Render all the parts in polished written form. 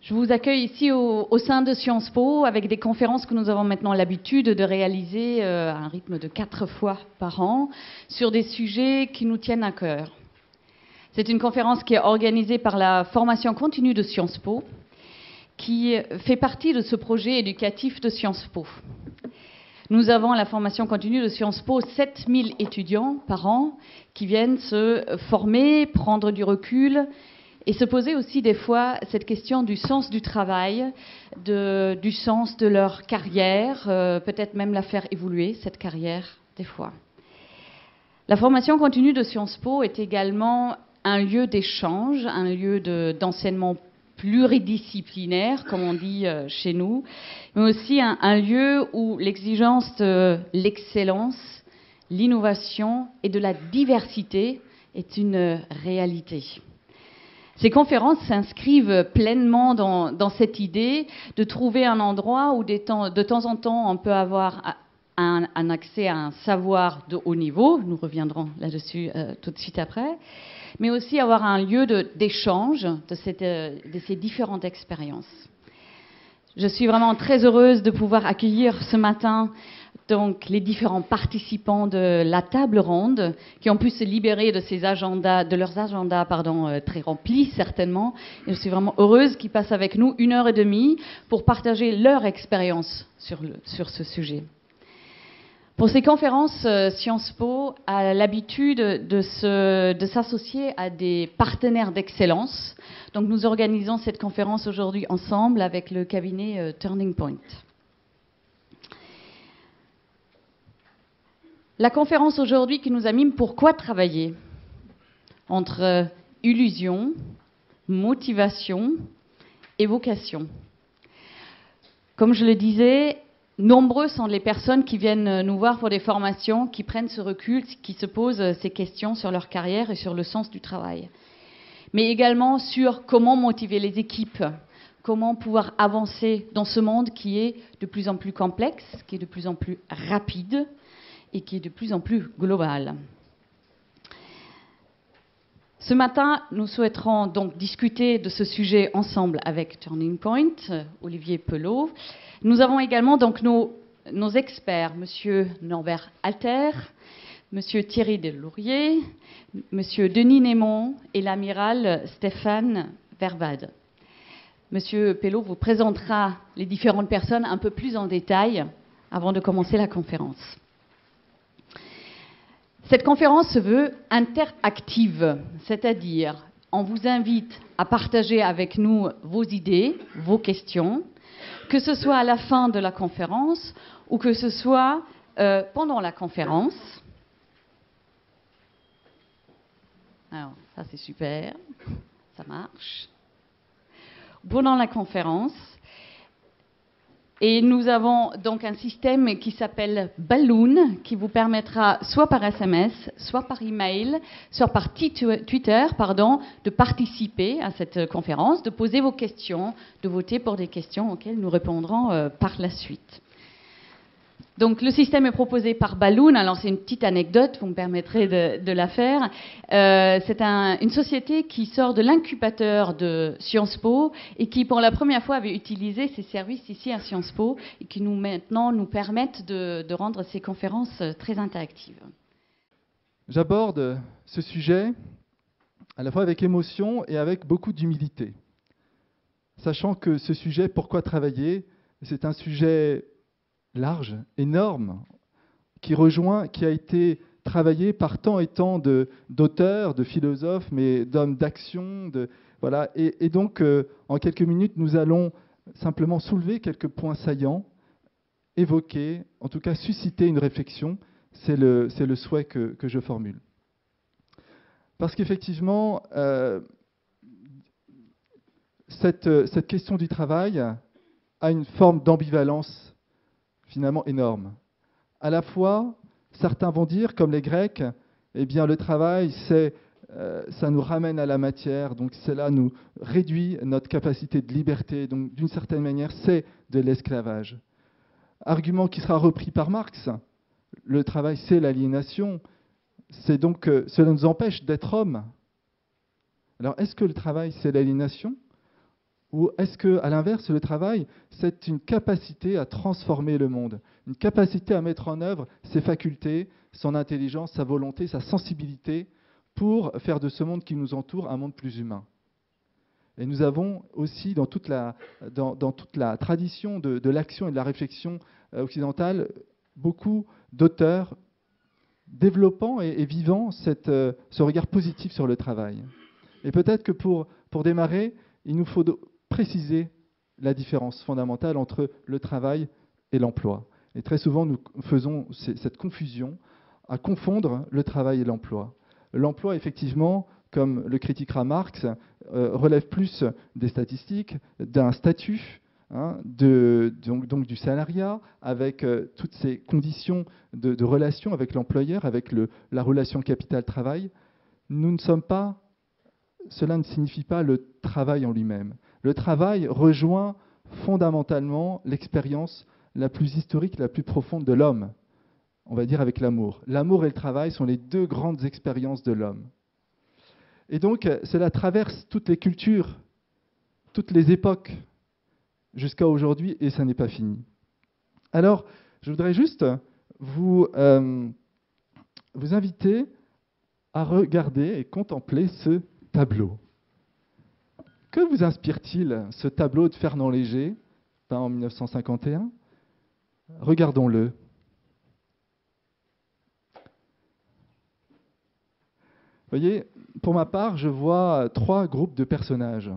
Je vous accueille ici au sein de Sciences Po avec des conférences que nous avons maintenant l'habitude de réaliser à un rythme de 4 fois par an sur des sujets qui nous tiennent à cœur. C'est une conférence qui est organisée par la formation continue de Sciences Po, qui fait partie de ce projet éducatif de Sciences Po. Nous avons à la formation continue de Sciences Po 7000 étudiants par an qui viennent se former, prendre du recul et se poser aussi des fois cette question du sens du travail, du sens de leur carrière, peut-être même la faire évoluer, cette carrière, des fois. La formation continue de Sciences Po est également un lieu d'échange, un lieu d'enseignement pluridisciplinaire, comme on dit chez nous, mais aussi un lieu où l'exigence de l'excellence, l'innovation et de la diversité est une réalité. Ces conférences s'inscrivent pleinement dans cette idée de trouver un endroit où de temps en temps on peut avoir un accès à un savoir de haut niveau, nous reviendrons là-dessus tout de suite après, mais aussi avoir un lieu d'échange de ces différentes expériences. Je suis vraiment très heureuse de pouvoir accueillir ce matin donc les différents participants de la table ronde qui ont pu se libérer de leurs agendas très remplis certainement. Et je suis vraiment heureuse qu'ils passent avec nous 1h30 pour partager leur expérience sur ce sujet. Pour ces conférences, Sciences Po a l'habitude de s'associer à des partenaires d'excellence. Donc nous organisons cette conférence aujourd'hui ensemble avec le cabinet Turning Point. La conférence aujourd'hui qui nous anime, pourquoi travailler? Entre illusion, motivation et vocation. Comme je le disais, nombreux sont les personnes qui viennent nous voir pour des formations, qui prennent ce recul, qui se posent ces questions sur leur carrière et sur le sens du travail. Mais également sur comment motiver les équipes, comment pouvoir avancer dans ce monde qui est de plus en plus complexe, qui est de plus en plus rapide et qui est de plus en plus global. Ce matin, nous souhaiterons donc discuter de ce sujet ensemble avec Turning Point, Olivier Pelot. Nous avons également donc nos experts, Monsieur Norbert Alter, Monsieur Thierry Delourier, Monsieur Denis Némon et l'amiral Stéphane Vervade. Monsieur Pelot vous présentera les différentes personnes un peu plus en détail avant de commencer la conférence. Cette conférence se veut interactive, c'est-à-dire on vous invite à partager avec nous vos idées, vos questions, que ce soit à la fin de la conférence ou que ce soit pendant la conférence. Alors, ça c'est super, ça marche. Pendant la conférence. Et nous avons donc un système qui s'appelle Balloon, qui vous permettra soit par SMS, soit par email, soit par Twitter, de participer à cette conférence, de poser vos questions, de voter pour des questions auxquelles nous répondrons par la suite. Donc le système est proposé par Balloon. Alors c'est une petite anecdote, vous me permettrez de la faire. C'est une société qui sort de l'incubateur de Sciences Po et qui pour la première fois avait utilisé ses services ici à Sciences Po et qui maintenant nous permettent de rendre ces conférences très interactives. J'aborde ce sujet à la fois avec émotion et avec beaucoup d'humilité, sachant que ce sujet, pourquoi travailler, c'est un sujet large, énorme, qui a été travaillé par tant et tant d'auteurs, de philosophes, mais d'hommes d'action. Voilà. Et donc, en quelques minutes, nous allons simplement soulever quelques points saillants, évoquer, en tout cas susciter une réflexion. C'est le souhait que je formule. Parce qu'effectivement, cette question du travail a une forme d'ambivalence finalement énorme. À la fois, certains vont dire, comme les Grecs, eh bien le travail, ça nous ramène à la matière, donc cela nous réduit notre capacité de liberté, donc d'une certaine manière, c'est de l'esclavage. Argument qui sera repris par Marx, le travail, c'est l'aliénation, c'est donc, cela nous empêche d'être hommes. Alors, est-ce que le travail, c'est l'aliénation? Ou est-ce que, à l'inverse, le travail, c'est une capacité à transformer le monde, une capacité à mettre en œuvre ses facultés, son intelligence, sa volonté, sa sensibilité, pour faire de ce monde qui nous entoure un monde plus humain? Et nous avons aussi, dans toute la tradition de l'action et de la réflexion occidentale, beaucoup d'auteurs développant et vivant ce regard positif sur le travail. Et peut-être que pour démarrer, il nous faut préciser la différence fondamentale entre le travail et l'emploi. Et très souvent, nous faisons cette confusion à confondre le travail et l'emploi. L'emploi, effectivement, comme le critiquera Marx, relève plus des statistiques, d'un statut, donc du salariat, avec toutes ces conditions de relation avec l'employeur, avec la relation capital-travail. Cela ne signifie pas le travail en lui-même. Le travail rejoint fondamentalement l'expérience la plus historique, la plus profonde de l'homme, on va dire avec l'amour. L'amour et le travail sont les deux grandes expériences de l'homme. Et donc, cela traverse toutes les cultures, toutes les époques, jusqu'à aujourd'hui, et ça n'est pas fini. Alors, je voudrais juste vous inviter à regarder et contempler ce tableau. Que vous inspire-t-il, ce tableau de Fernand Léger, peint en 1951 ? Regardons-le. Vous voyez, pour ma part, je vois trois groupes de personnages.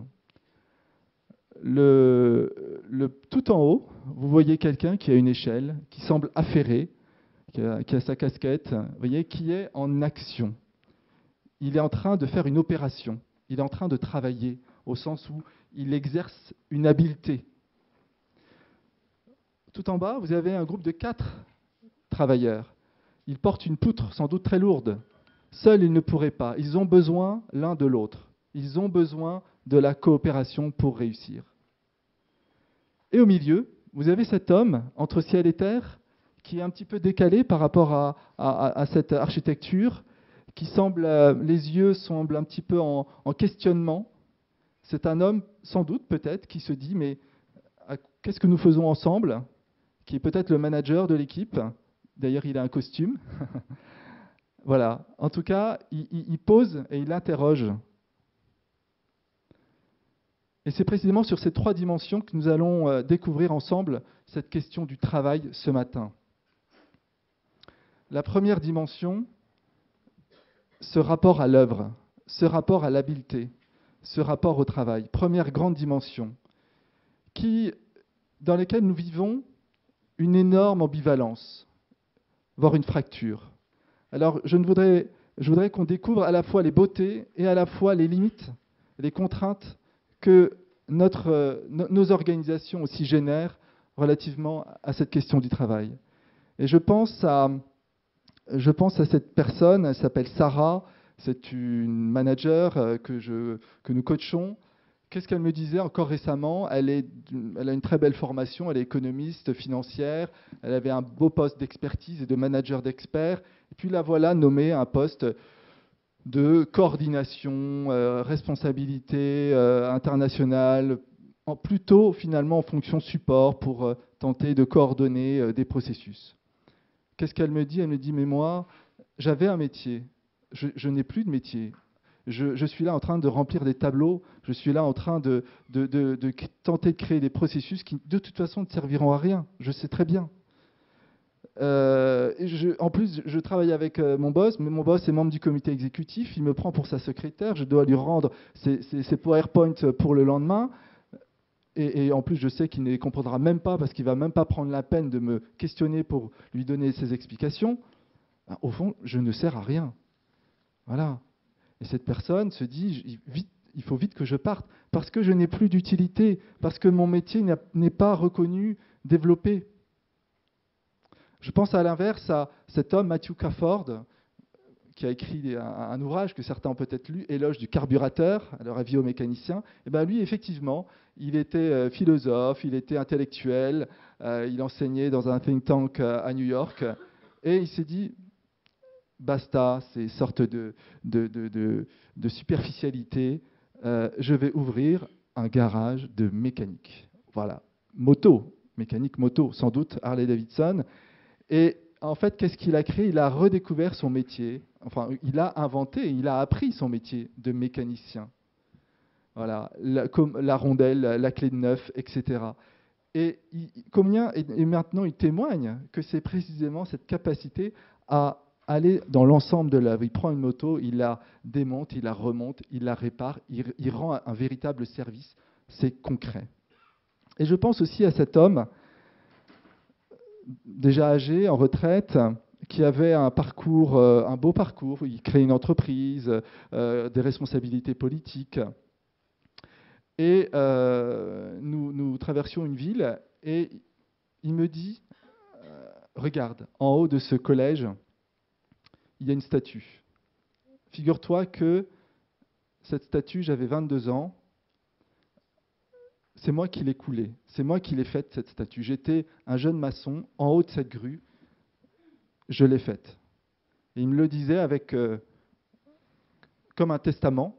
Tout en haut, vous voyez quelqu'un qui a une échelle, qui semble affairé, qui a sa casquette, vous voyez, qui est en action. Il est en train de faire une opération, il est en train de travailler, au sens où il exerce une habileté. Tout en bas, vous avez un groupe de 4 travailleurs. Ils portent une poutre sans doute très lourde. Seuls, ils ne pourraient pas. Ils ont besoin l'un de l'autre. Ils ont besoin de la coopération pour réussir. Et au milieu, vous avez cet homme, entre ciel et terre, qui est un petit peu décalé par rapport à cette architecture, qui semble, les yeux semblent un petit peu en questionnement. C'est un homme, sans doute, peut-être, qui se dit, mais qu'est-ce que nous faisons ensemble ? Qui est peut-être le manager de l'équipe. D'ailleurs, il a un costume. Voilà. En tout cas, il pose et il interroge. Et c'est précisément sur ces 3 dimensions que nous allons découvrir ensemble cette question du travail ce matin. La première dimension, ce rapport à l'œuvre, ce rapport à l'habileté, ce rapport au travail. Première grande dimension, dans laquelle nous vivons une énorme ambivalence, voire une fracture. Alors, je voudrais qu'on découvre à la fois les beautés et à la fois les limites, les contraintes que nos organisations aussi génèrent relativement à cette question du travail. Et je pense à cette personne, elle s'appelle Sarah, c'est une manager que nous coachons. Qu'est-ce qu'elle me disait encore récemment ? Elle a une très belle formation, elle est économiste financière, elle avait un beau poste d'expertise et de manager d'experts, et puis la voilà nommée à un poste de coordination, responsabilité internationale, plutôt finalement en fonction support pour tenter de coordonner des processus. Qu'est-ce qu'elle me dit ? Elle me dit, mais moi, j'avais un métier, je n'ai plus de métier. Je suis là en train de remplir des tableaux, je suis là en train de tenter de créer des processus qui, de toute façon, ne serviront à rien. Je sais très bien. En plus, je travaille avec mon boss, mais mon boss est membre du comité exécutif, il me prend pour sa secrétaire, je dois lui rendre ses PowerPoint pour le lendemain. Et en plus, je sais qu'il ne les comprendra même pas parce qu'il ne va même pas prendre la peine de me questionner pour lui donner ses explications. Au fond, je ne sers à rien. Voilà. Et cette personne se dit, il faut vite que je parte, parce que je n'ai plus d'utilité, parce que mon métier n'est pas reconnu, développé. Je pense à l'inverse à cet homme, Matthew Cafford, qui a écrit un ouvrage que certains ont peut-être lu, Éloge du carburateur, alors un biomécanicien. Et bien lui, effectivement, il était philosophe, il était intellectuel, il enseignait dans un think tank à New York, et il s'est dit, basta, ces sortes de superficialité, je vais ouvrir un garage de mécanique. Voilà, moto, mécanique moto, sans doute Harley-Davidson. Et en fait, qu'est-ce qu'il a créé? Il a redécouvert son métier. Enfin, il a inventé, il a appris son métier de mécanicien. Voilà, comme la rondelle, la clé de neuf, etc. Et maintenant, il témoigne que c'est précisément cette capacité à aller dans l'ensemble de l'œuvre. Il prend une moto, il la démonte, il la remonte, il la répare, il rend un véritable service. C'est concret. Et je pense aussi à cet homme, déjà âgé, en retraite, qui avait un parcours, un beau parcours. Il crée une entreprise, des responsabilités politiques. Et nous traversions une ville et il me dit, regarde, en haut de ce collège, il y a une statue. Figure-toi que cette statue, j'avais 22 ans, c'est moi qui l'ai coulée, c'est moi qui l'ai faite, cette statue. J'étais un jeune maçon, en haut de cette grue, je l'ai faite. Et il me le disait avec, comme un testament.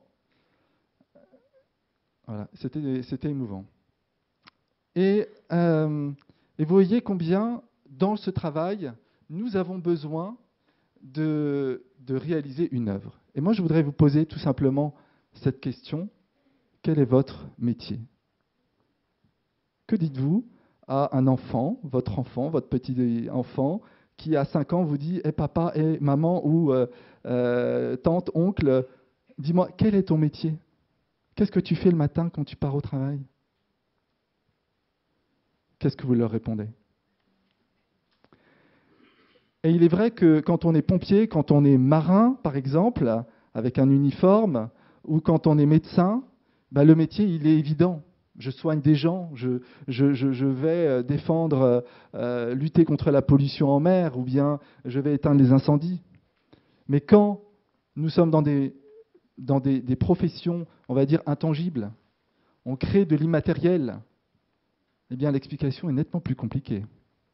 Voilà, c'était émouvant. Et vous voyez combien, dans ce travail, nous avons besoin de réaliser une œuvre. Et moi, je voudrais vous poser tout simplement cette question. Quel est votre métier? Que dites-vous à un enfant, votre petit enfant, qui à 5 ans vous dit « papa, maman » ou tante, oncle, dis-moi, quel est ton métier? Qu'est-ce que tu fais le matin quand tu pars au travail? Qu'est-ce que vous leur répondez? Et il est vrai que quand on est pompier, quand on est marin, par exemple, avec un uniforme, ou quand on est médecin, le métier, il est évident. Je soigne des gens, je vais défendre, lutter contre la pollution en mer, ou bien je vais éteindre les incendies. Mais quand nous sommes dans des professions, on va dire, intangibles, on crée de l'immatériel, eh bien l'explication est nettement plus compliquée.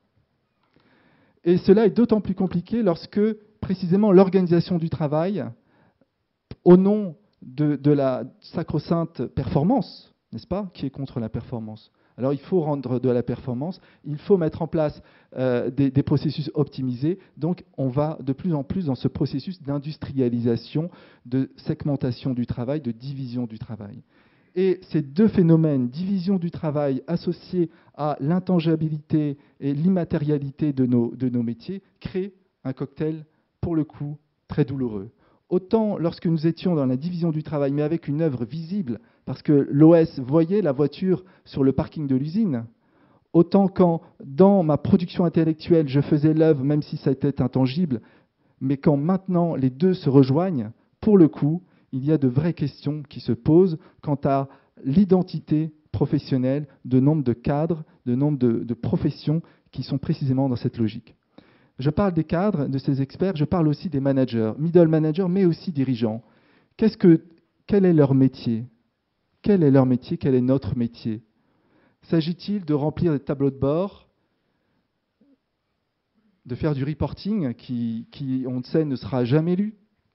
Et cela est d'autant plus compliqué lorsque, précisément, l'organisation du travail, au nom de la sacro-sainte performance, n'est-ce pas, qui est contre la performance. Alors il faut rendre de la performance, il faut mettre en place des processus optimisés, donc on va de plus en plus dans ce processus d'industrialisation, de segmentation du travail, de division du travail. Et ces deux phénomènes, division du travail associée à l'intangibilité et l'immatérialité de nos métiers, créent un cocktail, pour le coup, très douloureux. Autant lorsque nous étions dans la division du travail, mais avec une œuvre visible, parce que l'OS voyait la voiture sur le parking de l'usine, autant quand, dans ma production intellectuelle, je faisais l'œuvre, même si ça était intangible, mais quand maintenant les deux se rejoignent, pour le coup, il y a de vraies questions qui se posent quant à l'identité professionnelle de nombre de cadres, de nombre de professions qui sont précisément dans cette logique. Je parle des cadres, de ces experts, je parle aussi des managers, middle managers, mais aussi dirigeants. Quel est leur métier? Quel est leur métier? Quel est notre métier? S'agit-il de remplir des tableaux de bord, de faire du reporting qui, on le sait, ne sera jamais lu?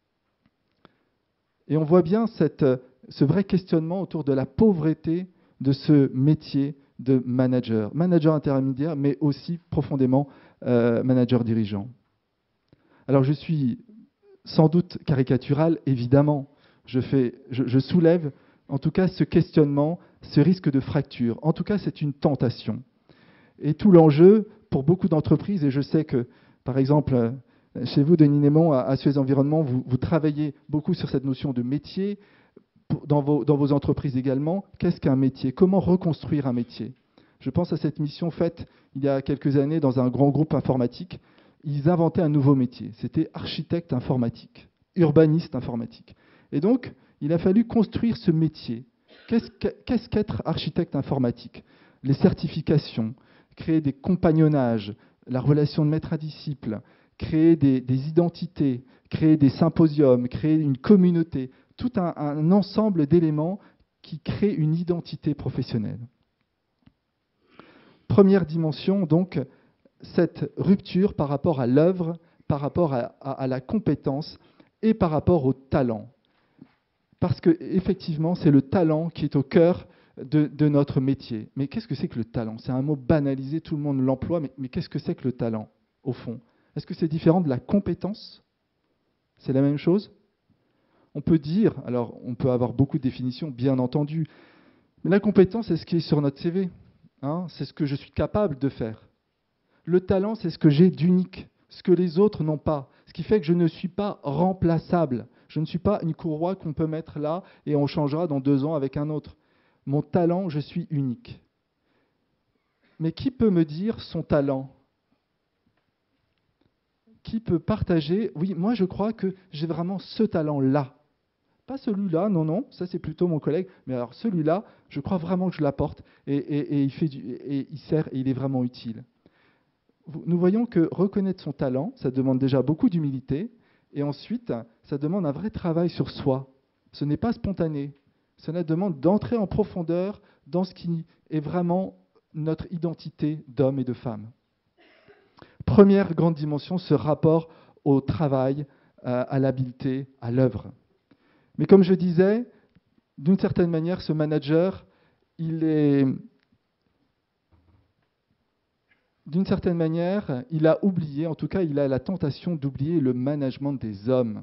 Et on voit bien ce vrai questionnement autour de la pauvreté de ce métier de manager intermédiaire, mais aussi profondément manager dirigeant. Alors je suis sans doute caricatural, évidemment. Je soulève en tout cas ce questionnement, ce risque de fracture. En tout cas, c'est une tentation. Et tout l'enjeu pour beaucoup d'entreprises, et je sais que, par exemple, chez vous, Denis Némon, à Suez Environnement, vous travaillez beaucoup sur cette notion de métier, dans vos entreprises également. Qu'est-ce qu'un métier? Comment reconstruire un métier? Je pense à cette mission faite il y a quelques années dans un grand groupe informatique. Ils inventaient un nouveau métier. C'était architecte informatique, urbaniste informatique. Et donc, il a fallu construire ce métier. Qu'est-ce qu'être architecte informatique? Les certifications, créer des compagnonnages, la relation de maître à disciple, créer des identités, créer des symposiums, créer une communauté, tout un ensemble d'éléments qui créent une identité professionnelle. Première dimension, donc, cette rupture par rapport à l'œuvre, par rapport à la compétence et par rapport au talent. Parce qu'effectivement, c'est le talent qui est au cœur de notre métier. Mais qu'est-ce que c'est que le talent? C'est un mot banalisé, tout le monde l'emploie, mais qu'est-ce que c'est que le talent, au fond? Est-ce que c'est différent de la compétence? C'est la même chose? On peut dire, alors on peut avoir beaucoup de définitions, bien entendu, mais la compétence, c'est ce qui est sur notre CV. Hein, c'est ce que je suis capable de faire. Le talent, c'est ce que j'ai d'unique, ce que les autres n'ont pas, ce qui fait que je ne suis pas remplaçable. Je ne suis pas une courroie qu'on peut mettre là et on changera dans 2 ans avec un autre. Mon talent, je suis unique. Mais qui peut me dire son talent? Qui peut partager? Oui, moi je crois que j'ai vraiment ce talent-là. Pas celui-là, non, ça c'est plutôt mon collègue, mais alors celui-là, je crois vraiment que je l'apporte et il sert et il est vraiment utile. Nous voyons que reconnaître son talent, ça demande déjà beaucoup d'humilité, et ensuite, ça demande un vrai travail sur soi. Ce n'est pas spontané. Cela demande d'entrer en profondeur dans ce qui est vraiment notre identité d'homme et de femme. Première grande dimension, ce rapport au travail, à l'habileté, à l'œuvre. Mais comme je disais, d'une certaine manière, ce manager, d'une certaine manière, il a oublié, en tout cas, il a la tentation d'oublier le management des hommes.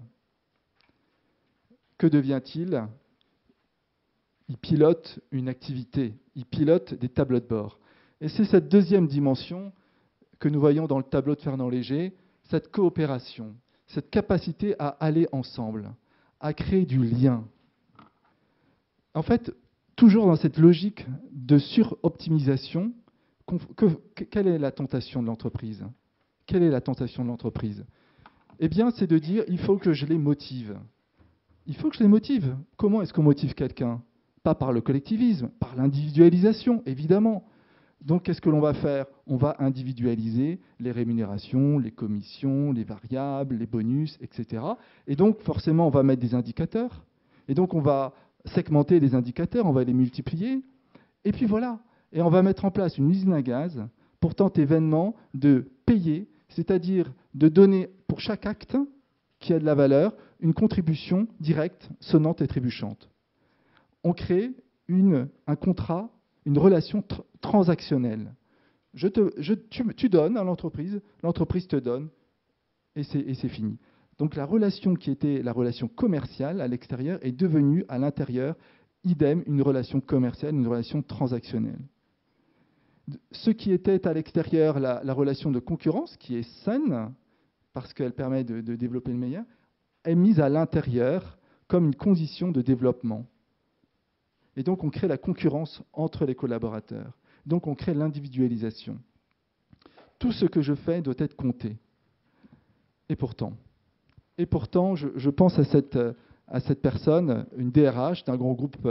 Que devient-il? Il pilote une activité, il pilote des tableaux de bord. Et c'est cette deuxième dimension que nous voyons dans le tableau de Fernand Léger, cette coopération, cette capacité à aller ensemble, à créer du lien. En fait, toujours dans cette logique de suroptimisation, quelle est la tentation de l'entreprise? Quelle est la tentation de l'entreprise? Eh bien, c'est de dire, il faut que je les motive. Il faut que je les motive. Comment est-ce qu'on motive quelqu'un? Pas par le collectivisme, par l'individualisation, évidemment. Donc, qu'est-ce que l'on va faire? On va individualiser les rémunérations, les commissions, les variables, les bonus, etc. Et donc, forcément, on va mettre des indicateurs. Et donc, on va segmenter les indicateurs, on va les multiplier. Et puis voilà. Et on va mettre en place une usine à gaz pour tenter vainement de payer, c'est-à-dire de donner pour chaque acte qui a de la valeur une contribution directe, sonnante et trébuchante. On crée un contrat, une relation transactionnelle. Tu donnes à l'entreprise te donne, et c'est fini. Donc la relation qui était la relation commerciale à l'extérieur est devenue à l'intérieur, idem, une relation commerciale, une relation transactionnelle. Ce qui était à l'extérieur la relation de concurrence, qui est saine, parce qu'elle permet de développer le meilleur, est mise à l'intérieur comme une condition de développement. Et donc on crée la concurrence entre les collaborateurs. Donc on crée l'individualisation. Tout ce que je fais doit être compté. Et pourtant, je pense à cette personne, une DRH d'un grand groupe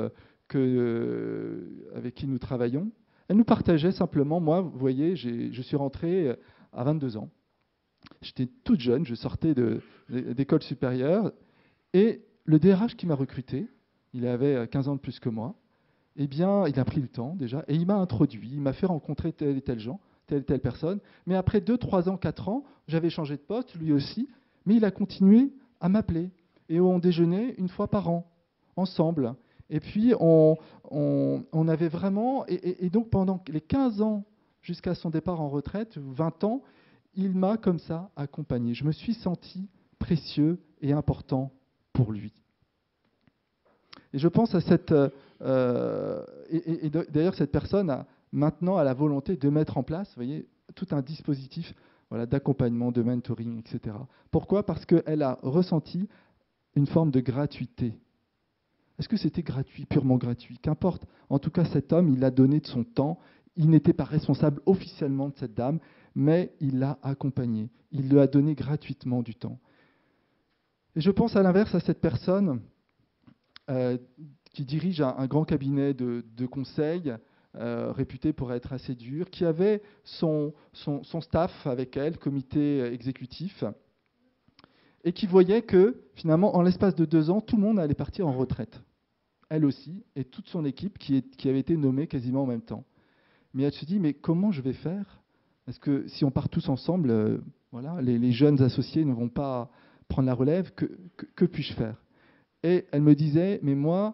avec qui nous travaillons. Elle nous partageait simplement, moi, vous voyez, je suis rentré à 22 ans. J'étais toute jeune, je sortais d'école supérieure. Et le DRH qui m'a recruté, il avait 15 ans de plus que moi, eh bien, il a pris le temps déjà, et il m'a introduit, il m'a fait rencontrer tel et tel gens, telle et telle personne. Mais après 2, 3 ans, 4 ans, j'avais changé de poste, lui aussi, mais il a continué à m'appeler. Et on déjeunait une fois par an, ensemble. Et puis, on avait vraiment... Et donc, pendant les 15 ans, jusqu'à son départ en retraite, 20 ans, il m'a comme ça accompagné. Je me suis senti précieux et important pour lui. Et je pense à cette... d'ailleurs, cette personne a maintenant la volonté de mettre en place, vous voyez, tout un dispositif d'accompagnement, de mentoring, etc. Pourquoi? Parce qu'elle a ressenti une forme de gratuité. Est-ce que c'était gratuit, purement gratuit? Qu'importe. En tout cas, cet homme, il a donné de son temps. Il n'était pas responsable officiellement de cette dame, mais il l'a accompagnée. Il lui a donné gratuitement du temps. Et je pense à l'inverse à cette personne qui dirige un grand cabinet de conseil, réputé pour être assez dur, qui avait son staff avec elle, comité exécutif, et qui voyait que, finalement, en l'espace de 2 ans, tout le monde allait partir en retraite. Elle aussi, et toute son équipe qui avait été nommée quasiment en même temps. Mais elle se dit, mais comment je vais faire? Parce que si on part tous ensemble, les jeunes associés ne vont pas prendre la relève, que puis-je faire? Et elle me disait, mais moi,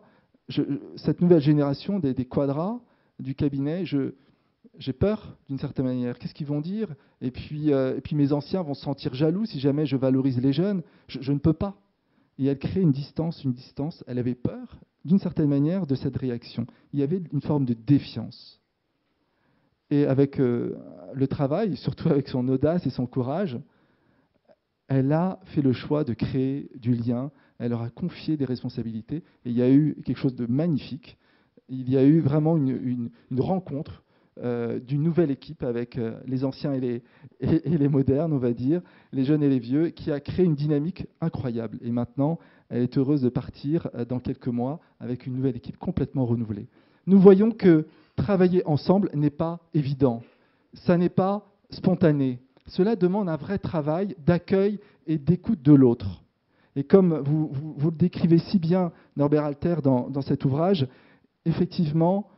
cette nouvelle génération des quadras du cabinet, j'ai peur d'une certaine manière. Qu'est-ce qu'ils vont dire ? Et puis mes anciens vont se sentir jaloux si jamais je valorise les jeunes. Je ne peux pas. Et elle crée une distance. Elle avait peur, d'une certaine manière, de cette réaction. Il y avait une forme de défiance. Et avec le travail, surtout avec son audace et son courage, elle a fait le choix de créer du lien. Elle leur a confié des responsabilités. Et il y a eu quelque chose de magnifique. Il y a eu vraiment une rencontre d'une nouvelle équipe avec les anciens et les modernes, on va dire, les jeunes et les vieux, qui a créé une dynamique incroyable. Et maintenant, elle est heureuse de partir dans quelques mois avec une nouvelle équipe complètement renouvelée. Nous voyons que travailler ensemble n'est pas évident. Ça n'est pas spontané. Cela demande un vrai travail d'accueil et d'écoute de l'autre. Et comme vous le décrivez si bien, Norbert Alter, dans cet ouvrage, effectivement,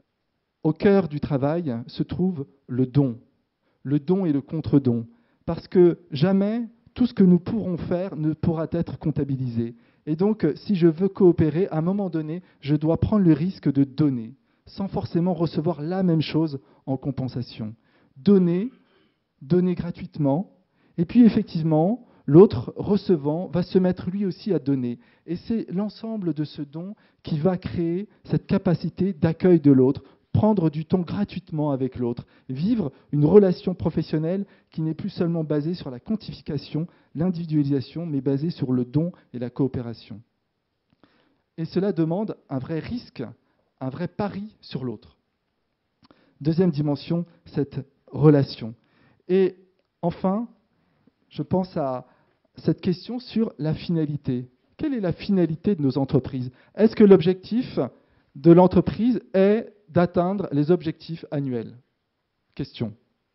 au cœur du travail se trouve le don et le contre-don. Parce que jamais tout ce que nous pourrons faire ne pourra être comptabilisé. Et donc, si je veux coopérer, à un moment donné, je dois prendre le risque de donner, sans forcément recevoir la même chose en compensation. Donner gratuitement, et puis effectivement, l'autre recevant va se mettre lui aussi à donner. Et c'est l'ensemble de ce don qui va créer cette capacité d'accueil de l'autre, prendre du temps gratuitement avec l'autre, vivre une relation professionnelle qui n'est plus seulement basée sur la quantification, l'individualisation, mais basée sur le don et la coopération. Et cela demande un vrai risque, un vrai pari sur l'autre. Deuxième dimension, cette relation. Et enfin, je pense à cette question sur la finalité. Quelle est la finalité de nos entreprises ? Est-ce que l'objectif de l'entreprise est d'atteindre les objectifs annuels ? Question.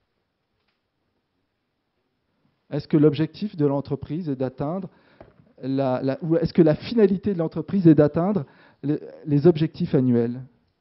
Est-ce que l'objectif de l'entreprise est d'atteindre ou est-ce que la finalité de l'entreprise est d'atteindre les objectifs annuels ?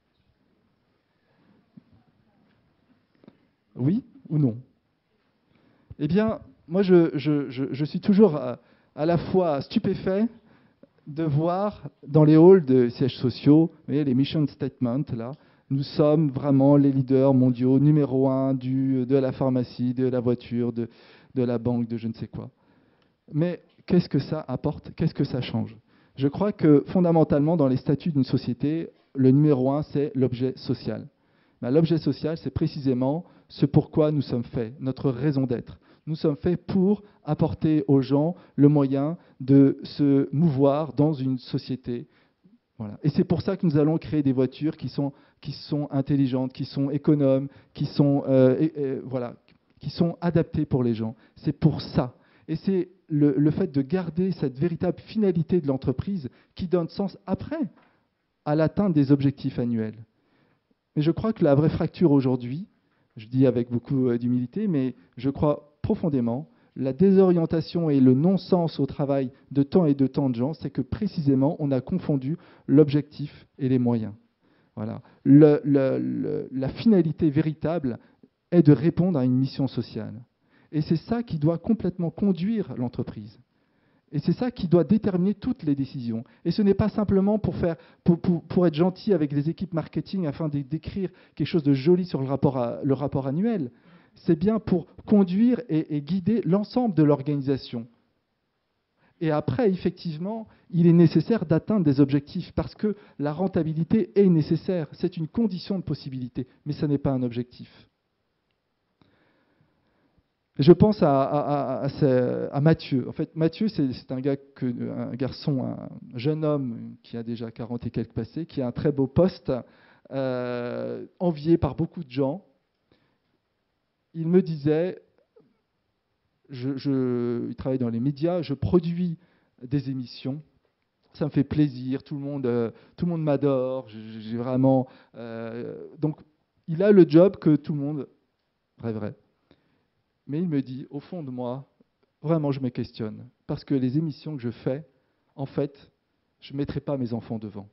Oui ou non ? Eh bien, moi, je suis toujours à la fois stupéfait de voir dans les halls de sièges sociaux, vous voyez, les mission statements, là, nous sommes vraiment les leaders mondiaux, numéro 1 de la pharmacie, de la voiture, de la banque, de je ne sais quoi. Mais qu'est-ce que ça apporte ? Qu'est-ce que ça change ? Je crois que fondamentalement, dans les statuts d'une société, le numéro 1, c'est l'objet social. Ben, l'objet social, c'est précisément ce pourquoi nous sommes faits, notre raison d'être. Nous sommes faits pour apporter aux gens le moyen de se mouvoir dans une société. Voilà. Et c'est pour ça que nous allons créer des voitures qui sont intelligentes, qui sont économes, qui sont adaptées pour les gens. C'est pour ça. Et c'est le fait de garder cette véritable finalité de l'entreprise qui donne sens après à l'atteinte des objectifs annuels. Mais je crois que la vraie fracture aujourd'hui, je dis avec beaucoup d'humilité, mais je crois profondément, la désorientation et le non-sens au travail de tant et de tant de gens, c'est que précisément, on a confondu l'objectif et les moyens. Voilà. La finalité véritable est de répondre à une mission sociale. Et c'est ça qui doit complètement conduire l'entreprise. Et c'est ça qui doit déterminer toutes les décisions. Et ce n'est pas simplement pour être gentil avec les équipes marketing afin de décrire quelque chose de joli sur le rapport annuel. C'est bien pour conduire et guider l'ensemble de l'organisation. Et après, effectivement, il est nécessaire d'atteindre des objectifs parce que la rentabilité est nécessaire. C'est une condition de possibilité, mais ce n'est pas un objectif. Je pense à Mathieu. En fait, Mathieu, c'est un garçon, un jeune homme qui a déjà 40 et quelques passés, qui a un très beau poste, envié par beaucoup de gens. Il me disait, il travaille dans les médias, je produis des émissions, ça me fait plaisir, tout le monde m'adore, j'ai vraiment... donc, il a le job que tout le monde rêverait. Mais il me dit, au fond de moi, vraiment, je me questionne. Parce que les émissions que je fais, en fait, je ne mettrai pas mes enfants devant.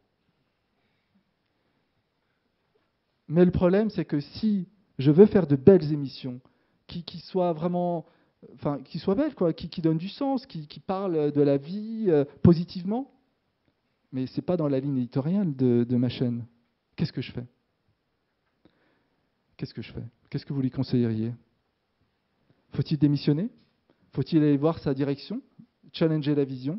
Mais le problème, c'est que si je veux faire de belles émissions, qui soient vraiment... Enfin, qui soient belles, quoi, qui donnent du sens, qui parlent de la vie positivement, mais ce n'est pas dans la ligne éditoriale de ma chaîne. Qu'est-ce que je fais? Qu'est-ce que je fais? Qu'est-ce que vous lui conseilleriez? Faut-il démissionner? Faut-il aller voir sa direction? Challenger la vision?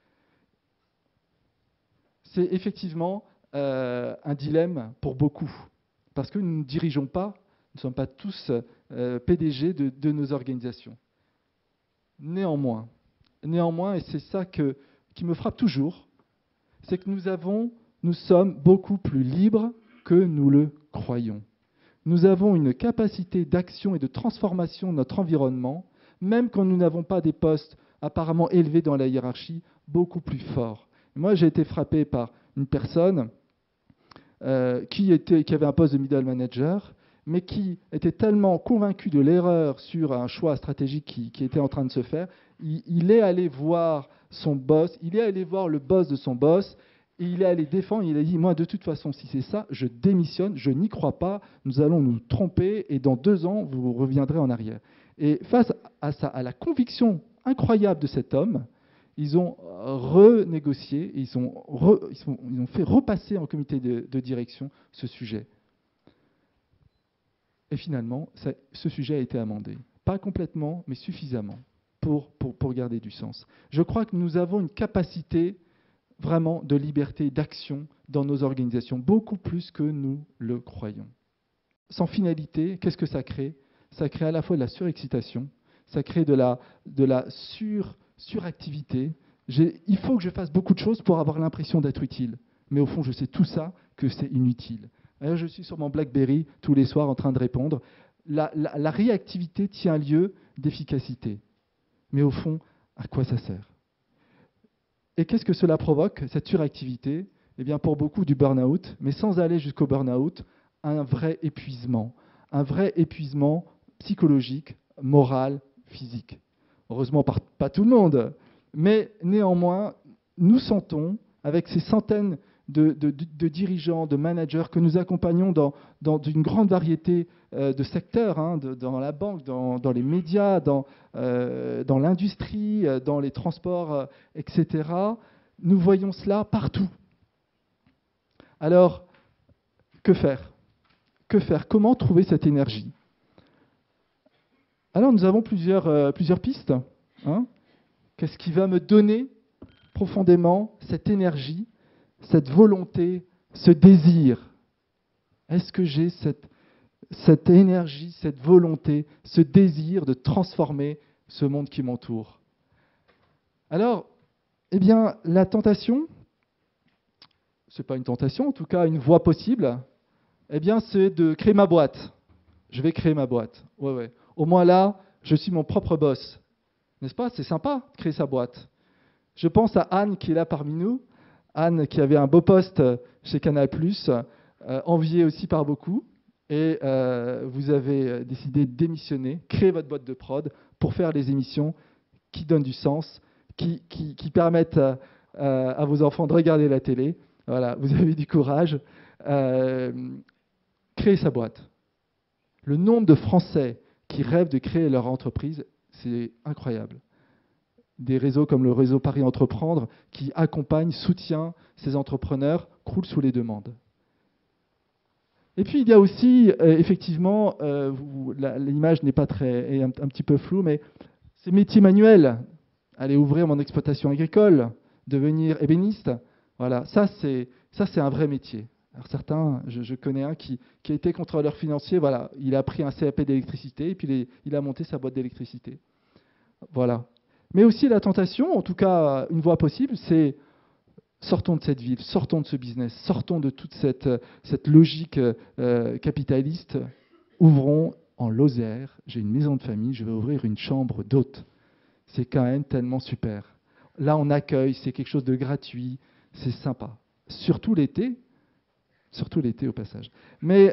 C'est effectivement un dilemme pour beaucoup, parce que nous ne dirigeons pas, nous ne sommes pas tous PDG de nos organisations. Néanmoins, et c'est ça qui me frappe toujours, c'est que nous sommes beaucoup plus libres que nous le croyons. Nous avons une capacité d'action et de transformation de notre environnement, même quand nous n'avons pas des postes apparemment élevés dans la hiérarchie, beaucoup plus forts. Moi, j'ai été frappé par une personne qui avait un poste de middle manager, mais qui était tellement convaincu de l'erreur sur un choix stratégique qui était en train de se faire, il est allé voir son boss, il est allé voir le boss de son boss, et il est allé défendre, il a dit, moi de toute façon, si c'est ça, je démissionne, je n'y crois pas, nous allons nous tromper, et dans 2 ans, vous reviendrez en arrière. Et face à la conviction incroyable de cet homme, ils ont renégocié, ils ont fait repasser en comité de direction ce sujet. Et finalement, ce sujet a été amendé. Pas complètement, mais suffisamment pour garder du sens. Je crois que nous avons une capacité vraiment de liberté d'action dans nos organisations, beaucoup plus que nous le croyons. Sans finalité, qu'est-ce que ça crée? Ça crée à la fois de la surexcitation, ça crée de la suractivité. Il faut que je fasse beaucoup de choses pour avoir l'impression d'être utile. Mais au fond, je sais tout ça que c'est inutile. Alors, je suis sur mon BlackBerry tous les soirs en train de répondre. La réactivité tient lieu d'efficacité. Mais au fond, à quoi ça sert? Et qu'est-ce que cela provoque, cette suractivité? Eh bien, pour beaucoup, du burn-out, mais sans aller jusqu'au burn-out, un vrai épuisement psychologique, moral, physique. Heureusement, pas tout le monde, mais néanmoins, nous sentons, avec ces centaines de dirigeants, de managers que nous accompagnons dans une grande variété de secteurs, dans la banque, dans les médias, dans l'industrie, dans les transports, etc. Nous voyons cela partout. Alors, que faire? Comment trouver cette énergie? Alors, nous avons plusieurs pistes. Qu'est-ce qui va me donner profondément cette énergie, cette volonté, ce désir? Est-ce que j'ai cette énergie, cette volonté, ce désir de transformer ce monde qui m'entoure? Alors, eh bien, la tentation, ce n'est pas une tentation, en tout cas une voie possible, eh bien, c'est de créer ma boîte. Je vais créer ma boîte. Ouais. Au moins là, je suis mon propre boss. N'est-ce pas? C'est sympa de créer sa boîte. Je pense à Anne qui est là parmi nous. Anne qui avait un beau poste chez Canal+, enviée aussi par beaucoup. Et vous avez décidé de démissionner, créer votre boîte de prod pour faire les émissions qui donnent du sens, qui permettent à vos enfants de regarder la télé. Voilà, vous avez du courage. Créer sa boîte. Le nombre de Français qui rêvent de créer leur entreprise, c'est incroyable. Des réseaux comme le réseau Paris Entreprendre qui accompagnent, soutiennent ces entrepreneurs, croulent sous les demandes. Et puis il y a aussi, effectivement, l'image n'est pas est un petit peu floue, mais ces métiers manuels, aller ouvrir mon exploitation agricole, devenir ébéniste, voilà, ça c'est un vrai métier. Alors certains, je connais un qui a été contrôleur financier, voilà, il a pris un CAP d'électricité et puis il a monté sa boîte d'électricité. Voilà. Mais aussi la tentation, en tout cas une voie possible, c'est sortons de cette ville, sortons de ce business, sortons de toute cette logique capitaliste, ouvrons en Lozère, j'ai une maison de famille, je vais ouvrir une chambre d'hôte. C'est quand même tellement super. Là, on accueille, c'est quelque chose de gratuit, c'est sympa. Surtout l'été au passage. Mais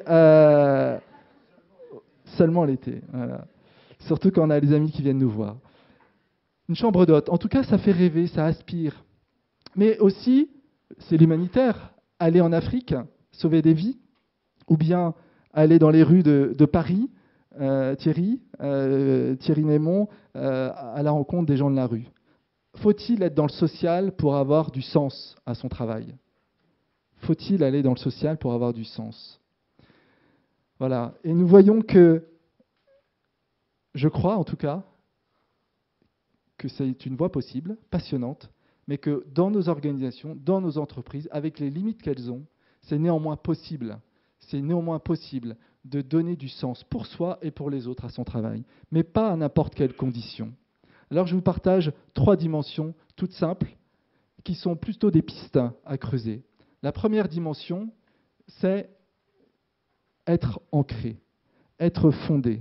seulement l'été, voilà. Surtout quand on a les amis qui viennent nous voir. Une chambre d'hôte, en tout cas, ça fait rêver, ça aspire. Mais aussi, c'est l'humanitaire. Aller en Afrique, sauver des vies, ou bien aller dans les rues de Paris, Thierry Némon, à la rencontre des gens de la rue. Faut-il être dans le social pour avoir du sens à son travail? Faut-il aller dans le social pour avoir du sens? Voilà. Et nous voyons que, je crois en tout cas, que c'est une voie possible, passionnante, mais que dans nos organisations, dans nos entreprises, avec les limites qu'elles ont, c'est néanmoins possible. C'est néanmoins possible de donner du sens pour soi et pour les autres à son travail, mais pas à n'importe quelle condition. Alors je vous partage 3 dimensions toutes simples qui sont plutôt des pistes à creuser. La première dimension, c'est être ancré, être fondé,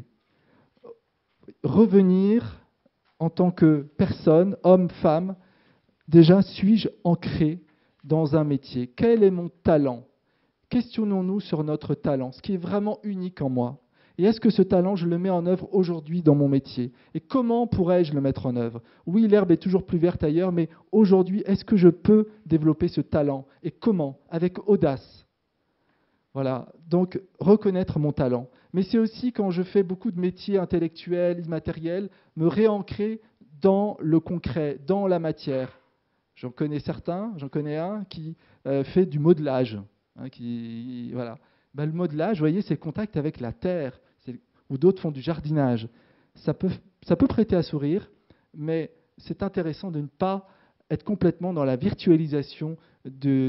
revenir en tant que personne, homme, femme. Déjà, suis-je ancré dans un métier? Quel est mon talent? Questionnons-nous sur notre talent, ce qui est vraiment unique en moi. Et est-ce que ce talent, je le mets en œuvre aujourd'hui dans mon métier? Et comment pourrais-je le mettre en œuvre? Oui, l'herbe est toujours plus verte ailleurs, mais aujourd'hui, est-ce que je peux développer ce talent? Et comment? Avec audace. Voilà, donc reconnaître mon talent. Mais c'est aussi quand je fais beaucoup de métiers intellectuels, immatériels, me réancrer dans le concret, dans la matière. J'en connais certains, j'en connais un qui fait du modelage. Voilà. Le modelage, vous voyez, c'est le contact avec la terre, ou d'autres font du jardinage. Ça peut prêter à sourire, mais c'est intéressant de ne pas être complètement dans la virtualisation du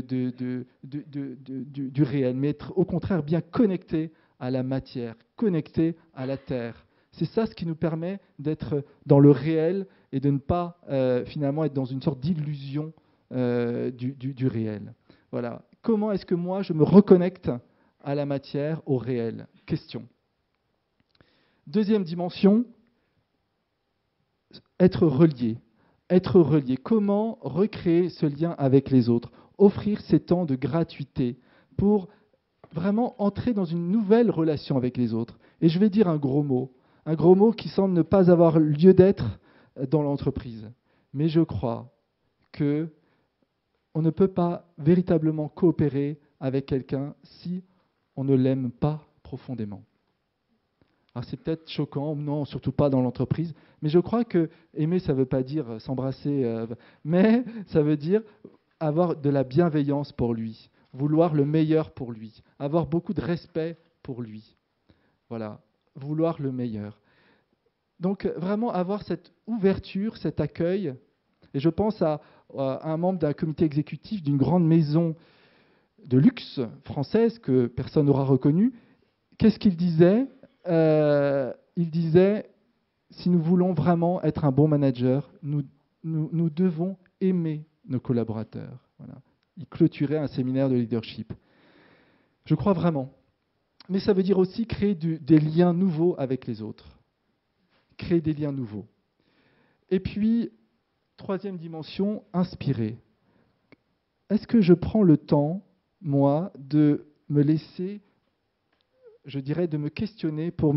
réel, mais être au contraire bien connecté à la matière, connecté à la terre. C'est ça ce qui nous permet d'être dans le réel et de ne pas finalement être dans une sorte d'illusion du réel. Voilà. Comment est-ce que moi je me reconnecte à la matière, au réel? Question. Deuxième dimension, être relié. Être relié. Comment recréer ce lien avec les autres? Offrir ces temps de gratuité pour vraiment entrer dans une nouvelle relation avec les autres. Et je vais dire un gros mot qui semble ne pas avoir lieu d'être dans l'entreprise. Mais je crois que on ne peut pas véritablement coopérer avec quelqu'un si on ne l'aime pas profondément. Alors c'est peut-être choquant, non, surtout pas dans l'entreprise, mais je crois que aimer, ça ne veut pas dire s'embrasser, mais ça veut dire avoir de la bienveillance pour lui, vouloir le meilleur pour lui, avoir beaucoup de respect pour lui. Voilà, vouloir le meilleur. Donc vraiment avoir cette ouverture, cet accueil, et je pense à un membre d'un comité exécutif d'une grande maison de luxe française que personne n'aura reconnue. Qu'est-ce qu'il disait? Il disait, si nous voulons vraiment être un bon manager, nous devons aimer nos collaborateurs. Voilà. Il clôturait un séminaire de leadership. Je crois vraiment. Mais ça veut dire aussi créer des liens nouveaux avec les autres. Créer des liens nouveaux. Et puis, troisième dimension, inspirer. Est-ce que je prends le temps, moi, de me laisser, je dirais, de me questionner pour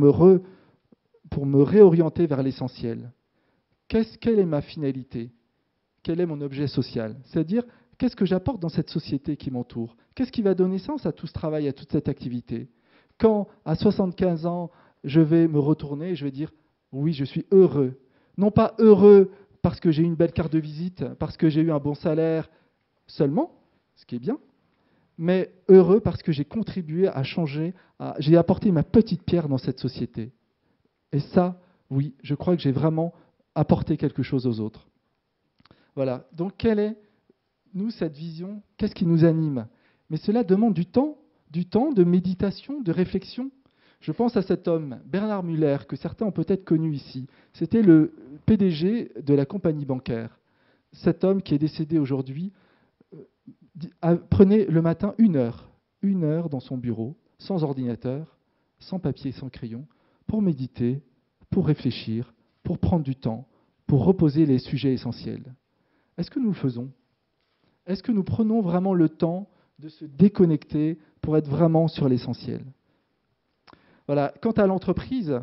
me réorienter vers l'essentiel? Quelle est ma finalité? Quel est mon objet social? C'est-à-dire, qu'est-ce que j'apporte dans cette société qui m'entoure? Qu'est-ce qui va donner sens à tout ce travail, à toute cette activité? Quand, à 75 ans, je vais me retourner et je vais dire, oui, je suis heureux. Non pas heureux parce que j'ai eu une belle carte de visite, parce que j'ai eu un bon salaire seulement, ce qui est bien, mais heureux parce que j'ai contribué à changer, j'ai apporté ma petite pierre dans cette société. Et ça, oui, je crois que j'ai vraiment apporté quelque chose aux autres. Voilà. Donc, quelle est, nous, cette vision? Qu'est-ce qui nous anime? Mais cela demande du temps de méditation, de réflexion. Je pense à cet homme, Bernard Muller, que certains ont peut-être connu ici. C'était le PDG de la compagnie bancaire. Cet homme qui est décédé aujourd'hui prenait le matin une heure dans son bureau, sans ordinateur, sans papier, sans crayon, pour méditer, pour réfléchir, pour prendre du temps, pour reposer les sujets essentiels. Est-ce que nous le faisons? Est-ce que nous prenons vraiment le temps de se déconnecter pour être vraiment sur l'essentiel? Voilà. Quant à l'entreprise,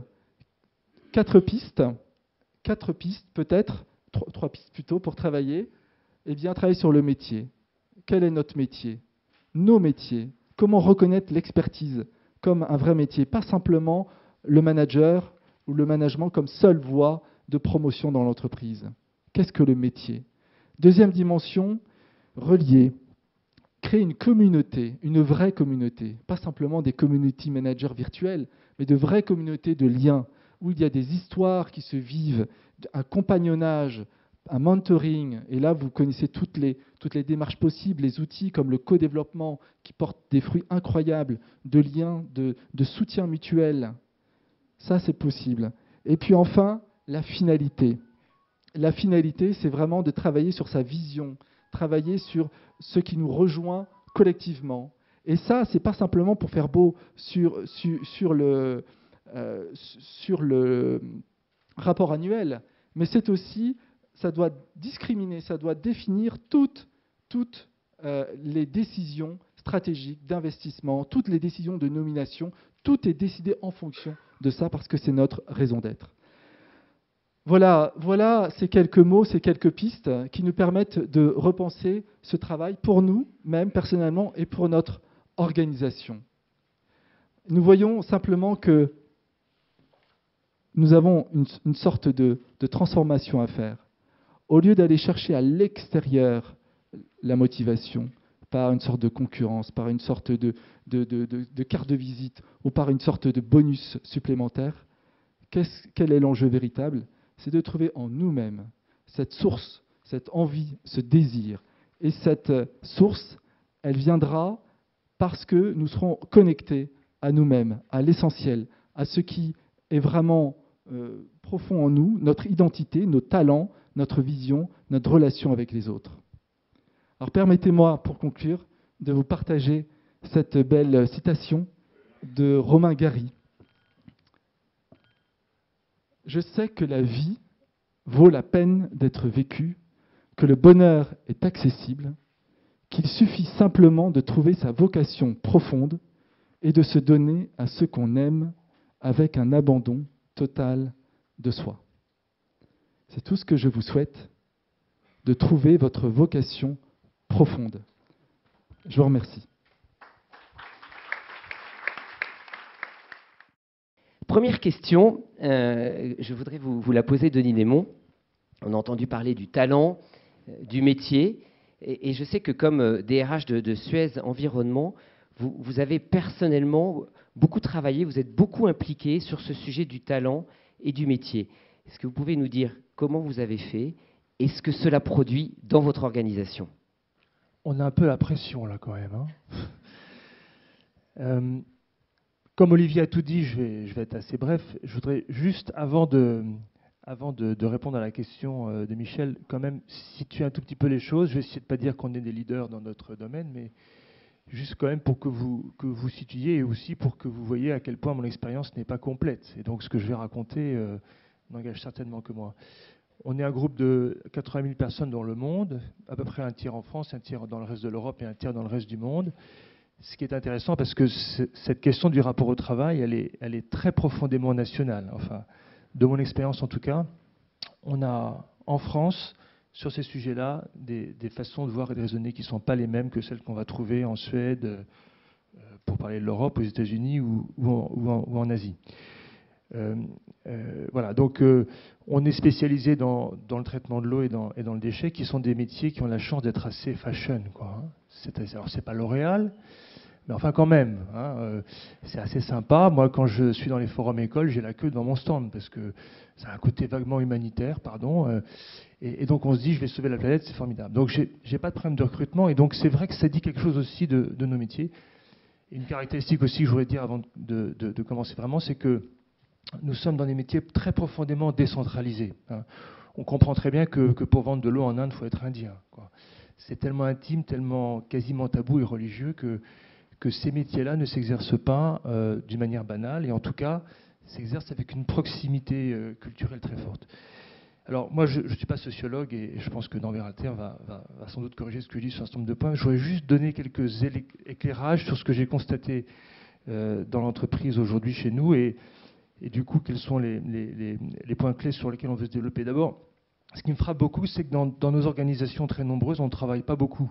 4 pistes peut-être, 3 pistes plutôt pour travailler. Eh bien, travailler sur le métier. Quel est notre métier? Nos métiers. Comment reconnaître l'expertise comme un vrai métier, pas simplement le manager ou le management comme seule voie de promotion dans l'entreprise. Qu'est-ce que le métier? Deuxième dimension, relier. Créer une communauté, une vraie communauté, pas simplement des community managers virtuels, mais de vraies communautés de liens, où il y a des histoires qui se vivent, un compagnonnage, un mentoring, et là vous connaissez toutes les démarches possibles, les outils comme le co-développement qui portent des fruits incroyables, de liens, de soutien mutuel. Ça c'est possible. Et puis enfin, la finalité. La finalité, c'est vraiment de travailler sur sa vision, travailler sur ce qui nous rejoint collectivement. Et ça, ce n'est pas simplement pour faire beau sur le rapport annuel, mais c'est aussi, ça doit discriminer, ça doit définir toutes les décisions stratégiques d'investissement, toutes les décisions de nomination, tout est décidé en fonction de ça parce que c'est notre raison d'être. Voilà ces quelques mots, ces quelques pistes qui nous permettent de repenser ce travail pour nous, même personnellement, et pour notre organisation. Nous voyons simplement que nous avons une sorte de transformation à faire. Au lieu d'aller chercher à l'extérieur la motivation, par une sorte de concurrence, par une sorte de carte de visite ou par une sorte de bonus supplémentaire, quel est l'enjeu véritable ? C'est de trouver en nous-mêmes cette source, cette envie, ce désir. Et cette source, elle viendra parce que nous serons connectés à nous-mêmes, à l'essentiel, à ce qui est vraiment profond en nous, notre identité, nos talents, notre vision, notre relation avec les autres. Alors permettez-moi, pour conclure, de vous partager cette belle citation de Romain Gary. Je sais que la vie vaut la peine d'être vécue, que le bonheur est accessible, qu'il suffit simplement de trouver sa vocation profonde et de se donner à ce qu'on aime avec un abandon total de soi. C'est tout ce que je vous souhaite, de trouver votre vocation profonde. Je vous remercie. Première question, je voudrais vous la poser, Denis Némon. On a entendu parler du talent, du métier, et je sais que comme DRH de Suez Environnement, vous avez personnellement beaucoup travaillé, vous êtes beaucoup impliqué sur ce sujet du talent et du métier. Est-ce que vous pouvez nous dire comment vous avez fait et ce que cela produit dans votre organisation ? On a un peu la pression là quand même. Comme Olivier a tout dit, je vais être assez bref. Je voudrais juste, avant de répondre à la question de Michel, quand même situer un tout petit peu les choses. Je vais essayer de ne pas dire qu'on est des leaders dans notre domaine, mais juste quand même pour que vous situiez et aussi pour que vous voyez à quel point mon expérience n'est pas complète. Et donc ce que je vais raconter n'engage certainement que moi. On est un groupe de 80 000 personnes dans le monde, à peu près un tiers en France, un tiers dans le reste de l'Europe et un tiers dans le reste du monde. Ce qui est intéressant parce que cette question du rapport au travail, elle est très profondément nationale. Enfin, de mon expérience en tout cas, on a en France, sur ces sujets-là, des façons de voir et de raisonner qui ne sont pas les mêmes que celles qu'on va trouver en Suède, pour parler de l'Europe, aux États-Unis ou en Asie. Voilà, donc on est spécialisé dans le traitement de l'eau et dans le déchet, qui sont des métiers qui ont la chance d'être assez fashion, quoi. Alors c'est pas L'Oréal, mais enfin quand même, c'est assez sympa. Moi, quand je suis dans les forums écoles, j'ai la queue devant mon stand parce que ça a un côté vaguement humanitaire, et donc on se dit je vais sauver la planète, c'est formidable. Donc j'ai pas de problème de recrutement, et donc c'est vrai que ça dit quelque chose aussi de nos métiers. Et une caractéristique aussi que je voudrais dire avant de commencer vraiment, c'est que nous sommes dans des métiers très profondément décentralisés. On comprend très bien que pour vendre de l'eau en Inde, il faut être indien, quoi. C'est tellement intime, tellement quasiment tabou et religieux que ces métiers-là ne s'exercent pas d'une manière banale, et en tout cas s'exercent avec une proximité culturelle très forte. Alors moi, je ne suis pas sociologue, et je pense que Denver Alter va sans doute corriger ce que je dis sur un certain nombre de points. Je voudrais juste donner quelques éclairages sur ce que j'ai constaté dans l'entreprise aujourd'hui chez nous, et du coup, quels sont les points clés sur lesquels on veut se développer. D'abord, ce qui me frappe beaucoup, c'est que dans nos organisations très nombreuses, on ne travaille pas beaucoup.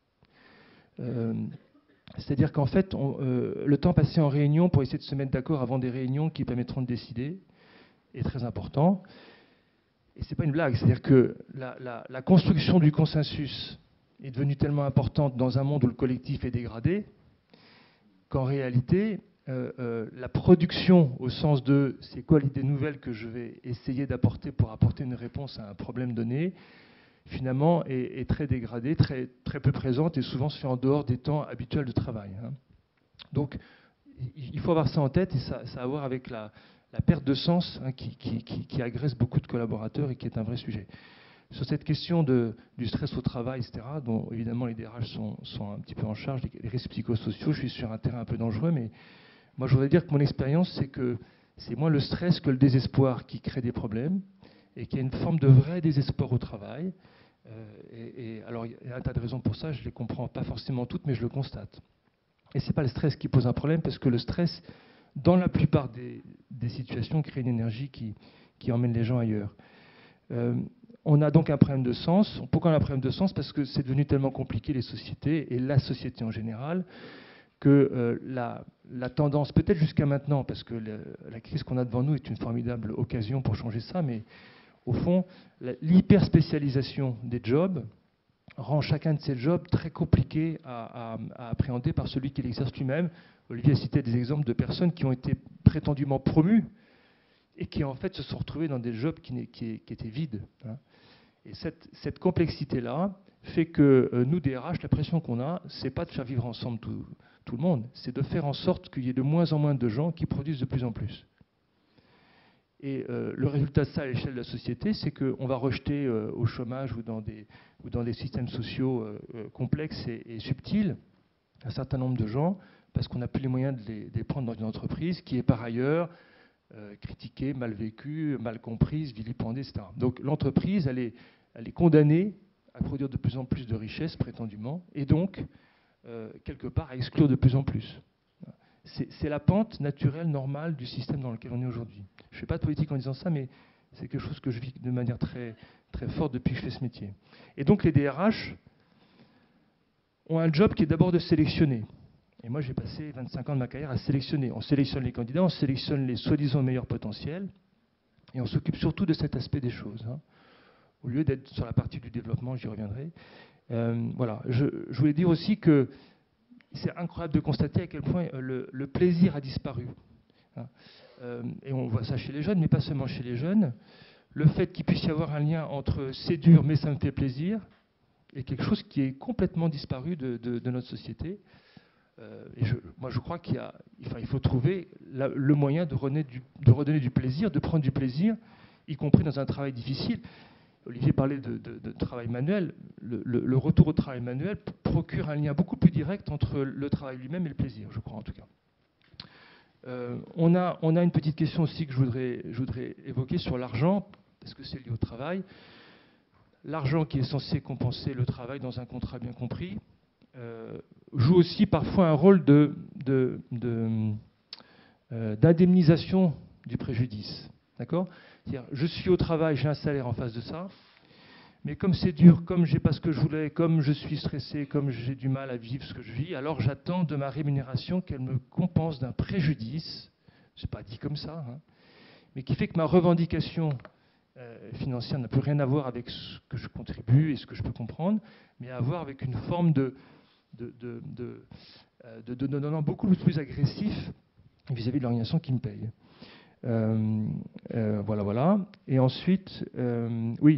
C'est-à-dire qu'en fait, le temps passé en réunion pour essayer de se mettre d'accord avant des réunions qui permettront de décider est très important. Et ce n'est pas une blague, c'est-à-dire que la construction du consensus est devenue tellement importante dans un monde où le collectif est dégradé, qu'en réalité, la production au sens de c'est quoi l'idée nouvelle que je vais essayer d'apporter pour apporter une réponse à un problème donné, finalement est très dégradée, très, très peu présente et souvent se fait en dehors des temps habituels de travail. Donc il faut avoir ça en tête et ça a à voir avec la perte de sens qui agresse beaucoup de collaborateurs et qui est un vrai sujet. Sur cette question du stress au travail, etc., dont évidemment les DRH sont un petit peu en charge, les risques psychosociaux, je suis sur un terrain un peu dangereux, mais moi je voudrais dire que mon expérience, c'est que c'est moins le stress que le désespoir qui crée des problèmes et qu'il y a une forme de vrai désespoir au travail. Alors il y a un tas de raisons pour ça, je ne les comprends pas forcément toutes, mais je le constate. Et ce n'est pas le stress qui pose un problème, parce que le stress, dans la plupart des situations, crée une énergie qui emmène les gens ailleurs. On a donc un problème de sens. Pourquoi on a un problème de sens? Parce que c'est devenu tellement compliqué, les sociétés, et la société en général, que la tendance, peut-être jusqu'à maintenant, parce que la crise qu'on a devant nous est une formidable occasion pour changer ça, mais au fond, l'hyperspécialisation des jobs rend chacun de ces jobs très compliqué à appréhender par celui qui l'exerce lui-même. Olivier a cité des exemples de personnes qui ont été prétendument promues et qui en fait se sont retrouvées dans des jobs qui étaient vides. Et cette complexité-là fait que nous, DRH, la pression qu'on a, c'est pas de faire vivre ensemble tout le monde, c'est de faire en sorte qu'il y ait de moins en moins de gens qui produisent de plus en plus. Et le résultat de ça à l'échelle de la société, c'est qu'on va rejeter au chômage ou dans des systèmes sociaux complexes et subtils un certain nombre de gens parce qu'on n'a plus les moyens de les prendre dans une entreprise qui est par ailleurs critiquée, mal vécue, mal comprise, vilipendée, etc. Donc l'entreprise, elle est condamnée à produire de plus en plus de richesses prétendument et donc quelque part à exclure de plus en plus. C'est la pente naturelle, normale du système dans lequel on est aujourd'hui. Je ne fais pas de politique en disant ça, mais c'est quelque chose que je vis de manière très, très forte depuis que je fais ce métier. Et donc les DRH ont un job qui est d'abord de sélectionner. Et moi, j'ai passé 25 ans de ma carrière à sélectionner. On sélectionne les candidats, on sélectionne les soi-disant meilleurs potentiels, et on s'occupe surtout de cet aspect des choses. Au lieu d'être sur la partie du développement, j'y reviendrai. Voilà. Je voulais dire aussi que c'est incroyable de constater à quel point le plaisir a disparu. Et on voit ça chez les jeunes, mais pas seulement chez les jeunes. Le fait qu'il puisse y avoir un lien entre c'est dur, mais ça me fait plaisir, est quelque chose qui est complètement disparu de notre société. Et moi, je crois qu'il faut trouver le moyen de redonner du plaisir, de prendre du plaisir, y compris dans un travail difficile. Olivier parlait de travail manuel. Le retour au travail manuel procure un lien beaucoup plus direct entre le travail lui-même et le plaisir, je crois en tout cas. On a une petite question aussi que je voudrais évoquer sur l'argent, parce que c'est lié au travail. L'argent qui est censé compenser le travail dans un contrat bien compris joue aussi parfois un rôle d'indemnisation du préjudice. D'accord ? C'est-à-dire, je suis au travail, j'ai un salaire en face de ça, mais comme c'est dur, comme j'ai pas ce que je voulais, comme je suis stressé, comme j'ai du mal à vivre ce que je vis, alors j'attends de ma rémunération qu'elle me compense d'un préjudice, c'est pas dit comme ça, mais qui fait que ma revendication financière n'a plus rien à voir avec ce que je contribue et ce que je peux comprendre, mais à voir avec une forme de donnant beaucoup plus agressif vis-à-vis de l'organisation qui me paye. Voilà. Et ensuite, le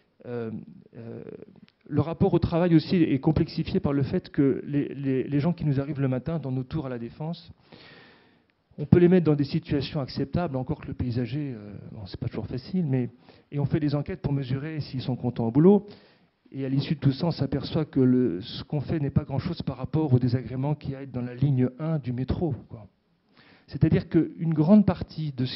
rapport au travail aussi est complexifié par le fait que les gens qui nous arrivent le matin dans nos tours à la Défense, on peut les mettre dans des situations acceptables, encore que le paysager, c'est pas toujours facile, et on fait des enquêtes pour mesurer s'ils sont contents au boulot. Et à l'issue de tout ça, on s'aperçoit que ce qu'on fait n'est pas grand-chose par rapport aux désagréments qui aillent dans la ligne 1 du métro, quoi. C'est-à-dire qu'une grande partie de ce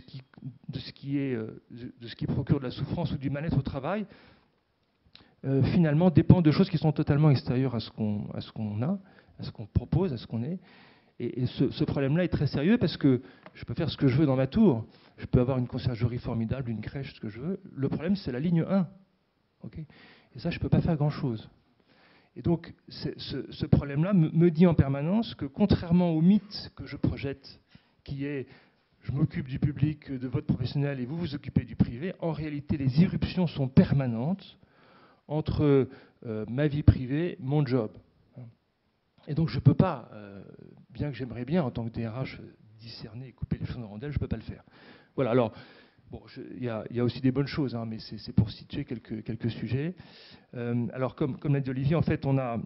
qui procure de la souffrance ou du mal-être au travail, finalement, dépend de choses qui sont totalement extérieures à ce qu'on a, à ce qu'on propose, à ce qu'on est. Et ce problème-là est très sérieux parce que je peux faire ce que je veux dans ma tour. Je peux avoir une conciergerie formidable, une crèche, ce que je veux. Le problème, c'est la ligne 1. Okay ? Et ça, je ne peux pas faire grand-chose. Et donc, ce problème-là me dit en permanence que, contrairement au mythe que je projette, qui est je m'occupe du public, de votre professionnel, et vous vous occupez du privé. En réalité, les irruptions sont permanentes entre ma vie privée, mon job. Et donc je ne peux pas, bien que j'aimerais bien en tant que DRH discerner et couper les choses en rondelles, je ne peux pas le faire. Voilà, alors, bon, il y a aussi des bonnes choses, hein, mais c'est pour situer quelques sujets. Alors, comme l'a dit Olivier, en fait, on a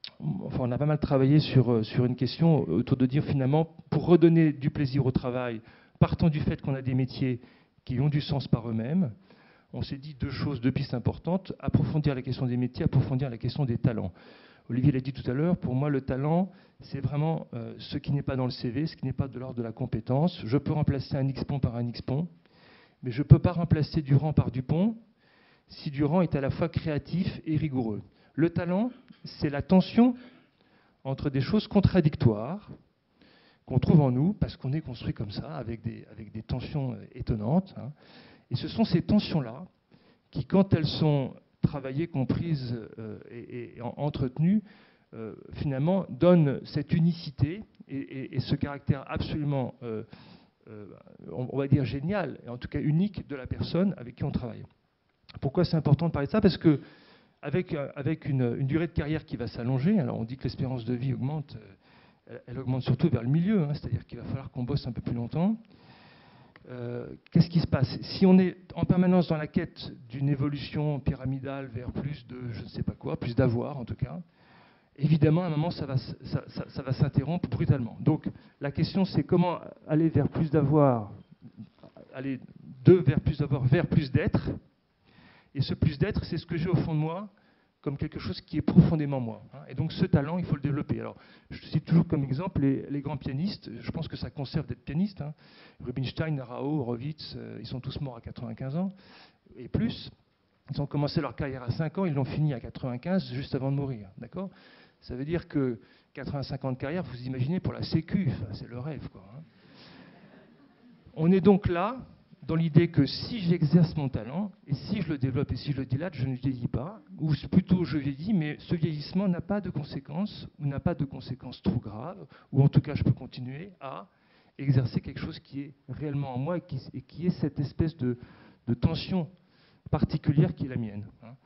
pas mal travaillé sur une question autour de dire finalement, pour redonner du plaisir au travail, partant du fait qu'on a des métiers qui ont du sens par eux-mêmes, on s'est dit deux pistes importantes: approfondir la question des métiers, approfondir la question des talents. Olivier l'a dit tout à l'heure, pour moi, le talent, c'est vraiment ce qui n'est pas dans le CV, ce qui n'est pas de l'ordre de la compétence. Je peux remplacer un X-Pont par un X-Pont, mais je ne peux pas remplacer Durand par Dupont si Durand est à la fois créatif et rigoureux. Le talent, c'est la tension entre des choses contradictoires qu'on trouve en nous, parce qu'on est construit comme ça, avec des tensions étonnantes. Hein. Et ce sont ces tensions-là qui, quand elles sont travaillées, comprises et entretenues, finalement, donnent cette unicité et ce caractère absolument, on va dire, génial, et en tout cas unique de la personne avec qui on travaille. Pourquoi c'est important de parler de ça? Parce que avec une durée de carrière qui va s'allonger, alors on dit que l'espérance de vie augmente, elle augmente surtout vers le milieu, hein, c'est-à-dire qu'il va falloir qu'on bosse un peu plus longtemps. Qu'est-ce qui se passe? Si on est en permanence dans la quête d'une évolution pyramidale vers plus de je ne sais pas quoi, plus d'avoir en tout cas, évidemment à un moment ça va s'interrompre brutalement. Donc la question c'est comment aller vers plus d'avoir, aller vers plus d'avoir, vers plus d'être. Et ce plus d'être, c'est ce que j'ai au fond de moi comme quelque chose qui est profondément moi. Et donc ce talent, il faut le développer. Alors, je cite toujours comme exemple les grands pianistes. Je pense que ça conserve d'être pianiste. Hein. Rubinstein, Rao, Horowitz, ils sont tous morts à 95 ans et plus. Ils ont commencé leur carrière à 5 ans, ils l'ont fini à 95, juste avant de mourir. D'accord ? Ça veut dire que 85 ans de carrière, vous imaginez, pour la sécu, c'est le rêve, quoi. Hein. On est donc là, dans l'idée que si j'exerce mon talent, et si je le développe et si je le dilate, je ne vieillis pas, ou plutôt je vieillis, mais ce vieillissement n'a pas de conséquences, ou n'a pas de conséquences trop graves, ou en tout cas je peux continuer à exercer quelque chose qui est réellement en moi et qui est cette espèce de tension particulière qui est la mienne.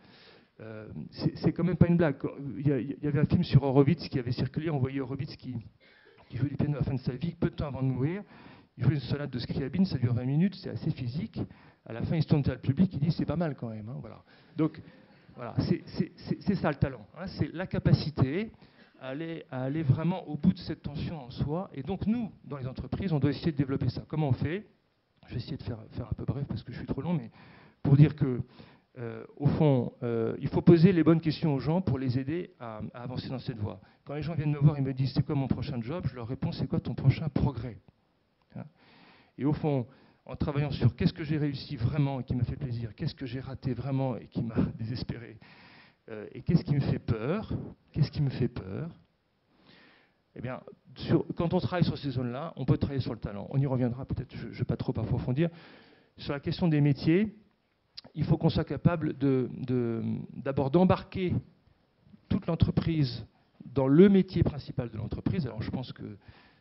C'est quand même pas une blague. Il y avait un film sur Horowitz qui avait circulé, on voyait Horowitz qui jouait du piano à la fin de sa vie, peu de temps avant de mourir. Il jouait une sonate de Scriabine, ça dure 20 minutes, c'est assez physique. À la fin, il se tourne vers le public, il dit c'est pas mal quand même. Hein, voilà. Donc, voilà, c'est ça le talent. Hein, c'est la capacité à aller vraiment au bout de cette tension en soi. Et donc, nous, dans les entreprises, on doit essayer de développer ça. Comment on fait? Je vais essayer de faire un peu bref parce que je suis trop long, mais pour dire que, au fond, il faut poser les bonnes questions aux gens pour les aider à avancer dans cette voie. Quand les gens viennent me voir et me disent c'est quoi mon prochain job, je leur réponds c'est quoi ton prochain progrès? Et au fond, en travaillant sur qu'est-ce que j'ai réussi vraiment et qui m'a fait plaisir, qu'est-ce que j'ai raté vraiment et qui m'a désespéré, et qu'est-ce qui me fait peur, eh bien, quand on travaille sur ces zones-là, on peut travailler sur le talent. On y reviendra peut-être, je ne vais pas trop approfondir. Sur la question des métiers, il faut qu'on soit capable d'abord d'embarquer toute l'entreprise dans le métier principal de l'entreprise. Alors je pense que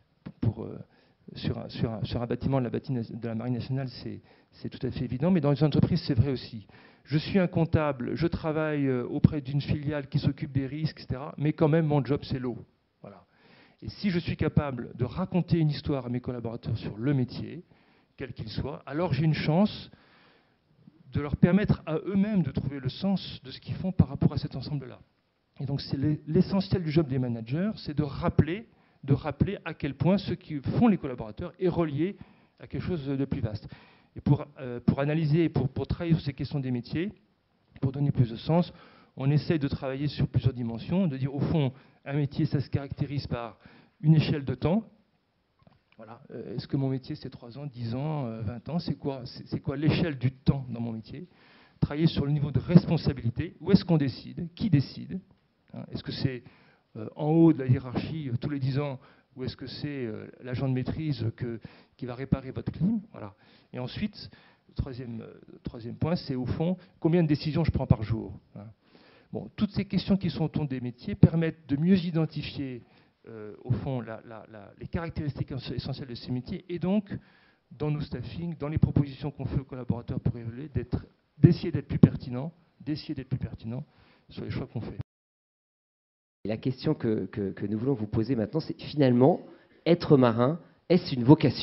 sur un bâtiment de la Marine nationale, c'est tout à fait évident, mais dans les entreprises, c'est vrai aussi. Je suis un comptable, je travaille auprès d'une filiale qui s'occupe des risques, etc., mais quand même, mon job, c'est l'eau. Voilà. Et si je suis capable de raconter une histoire à mes collaborateurs sur le métier, quel qu'il soit, alors j'ai une chance de leur permettre à eux-mêmes de trouver le sens de ce qu'ils font par rapport à cet ensemble-là. Et donc, c'est l'essentiel du job des managers, c'est de rappeler à quel point ce qui font les collaborateurs est relié à quelque chose de plus vaste. Et pour analyser, pour travailler sur ces questions des métiers, pour donner plus de sens, on essaye de travailler sur plusieurs dimensions, de dire au fond, un métier, ça se caractérise par une échelle de temps. Voilà. Est-ce que mon métier, c'est 3 ans, 10 ans, 20 ans? C'est quoi l'échelle du temps dans mon métier? Travailler sur le niveau de responsabilité. Où est-ce qu'on décide? Qui décide? Est-ce que c'est en haut de la hiérarchie tous les 10 ans, ou est-ce que c'est l'agent de maîtrise qui va réparer votre clim? Voilà. Et ensuite, le troisième point, c'est au fond, combien de décisions je prends par jour? Bon, toutes ces questions qui sont autour des métiers permettent de mieux identifier, au fond, les caractéristiques essentielles de ces métiers, et donc dans nos staffings, dans les propositions qu'on fait aux collaborateurs pour évoluer, d'essayer d'être plus pertinent, sur les choix qu'on fait. Et la question que nous voulons vous poser maintenant, c'est finalement, être marin, est-ce une vocation ?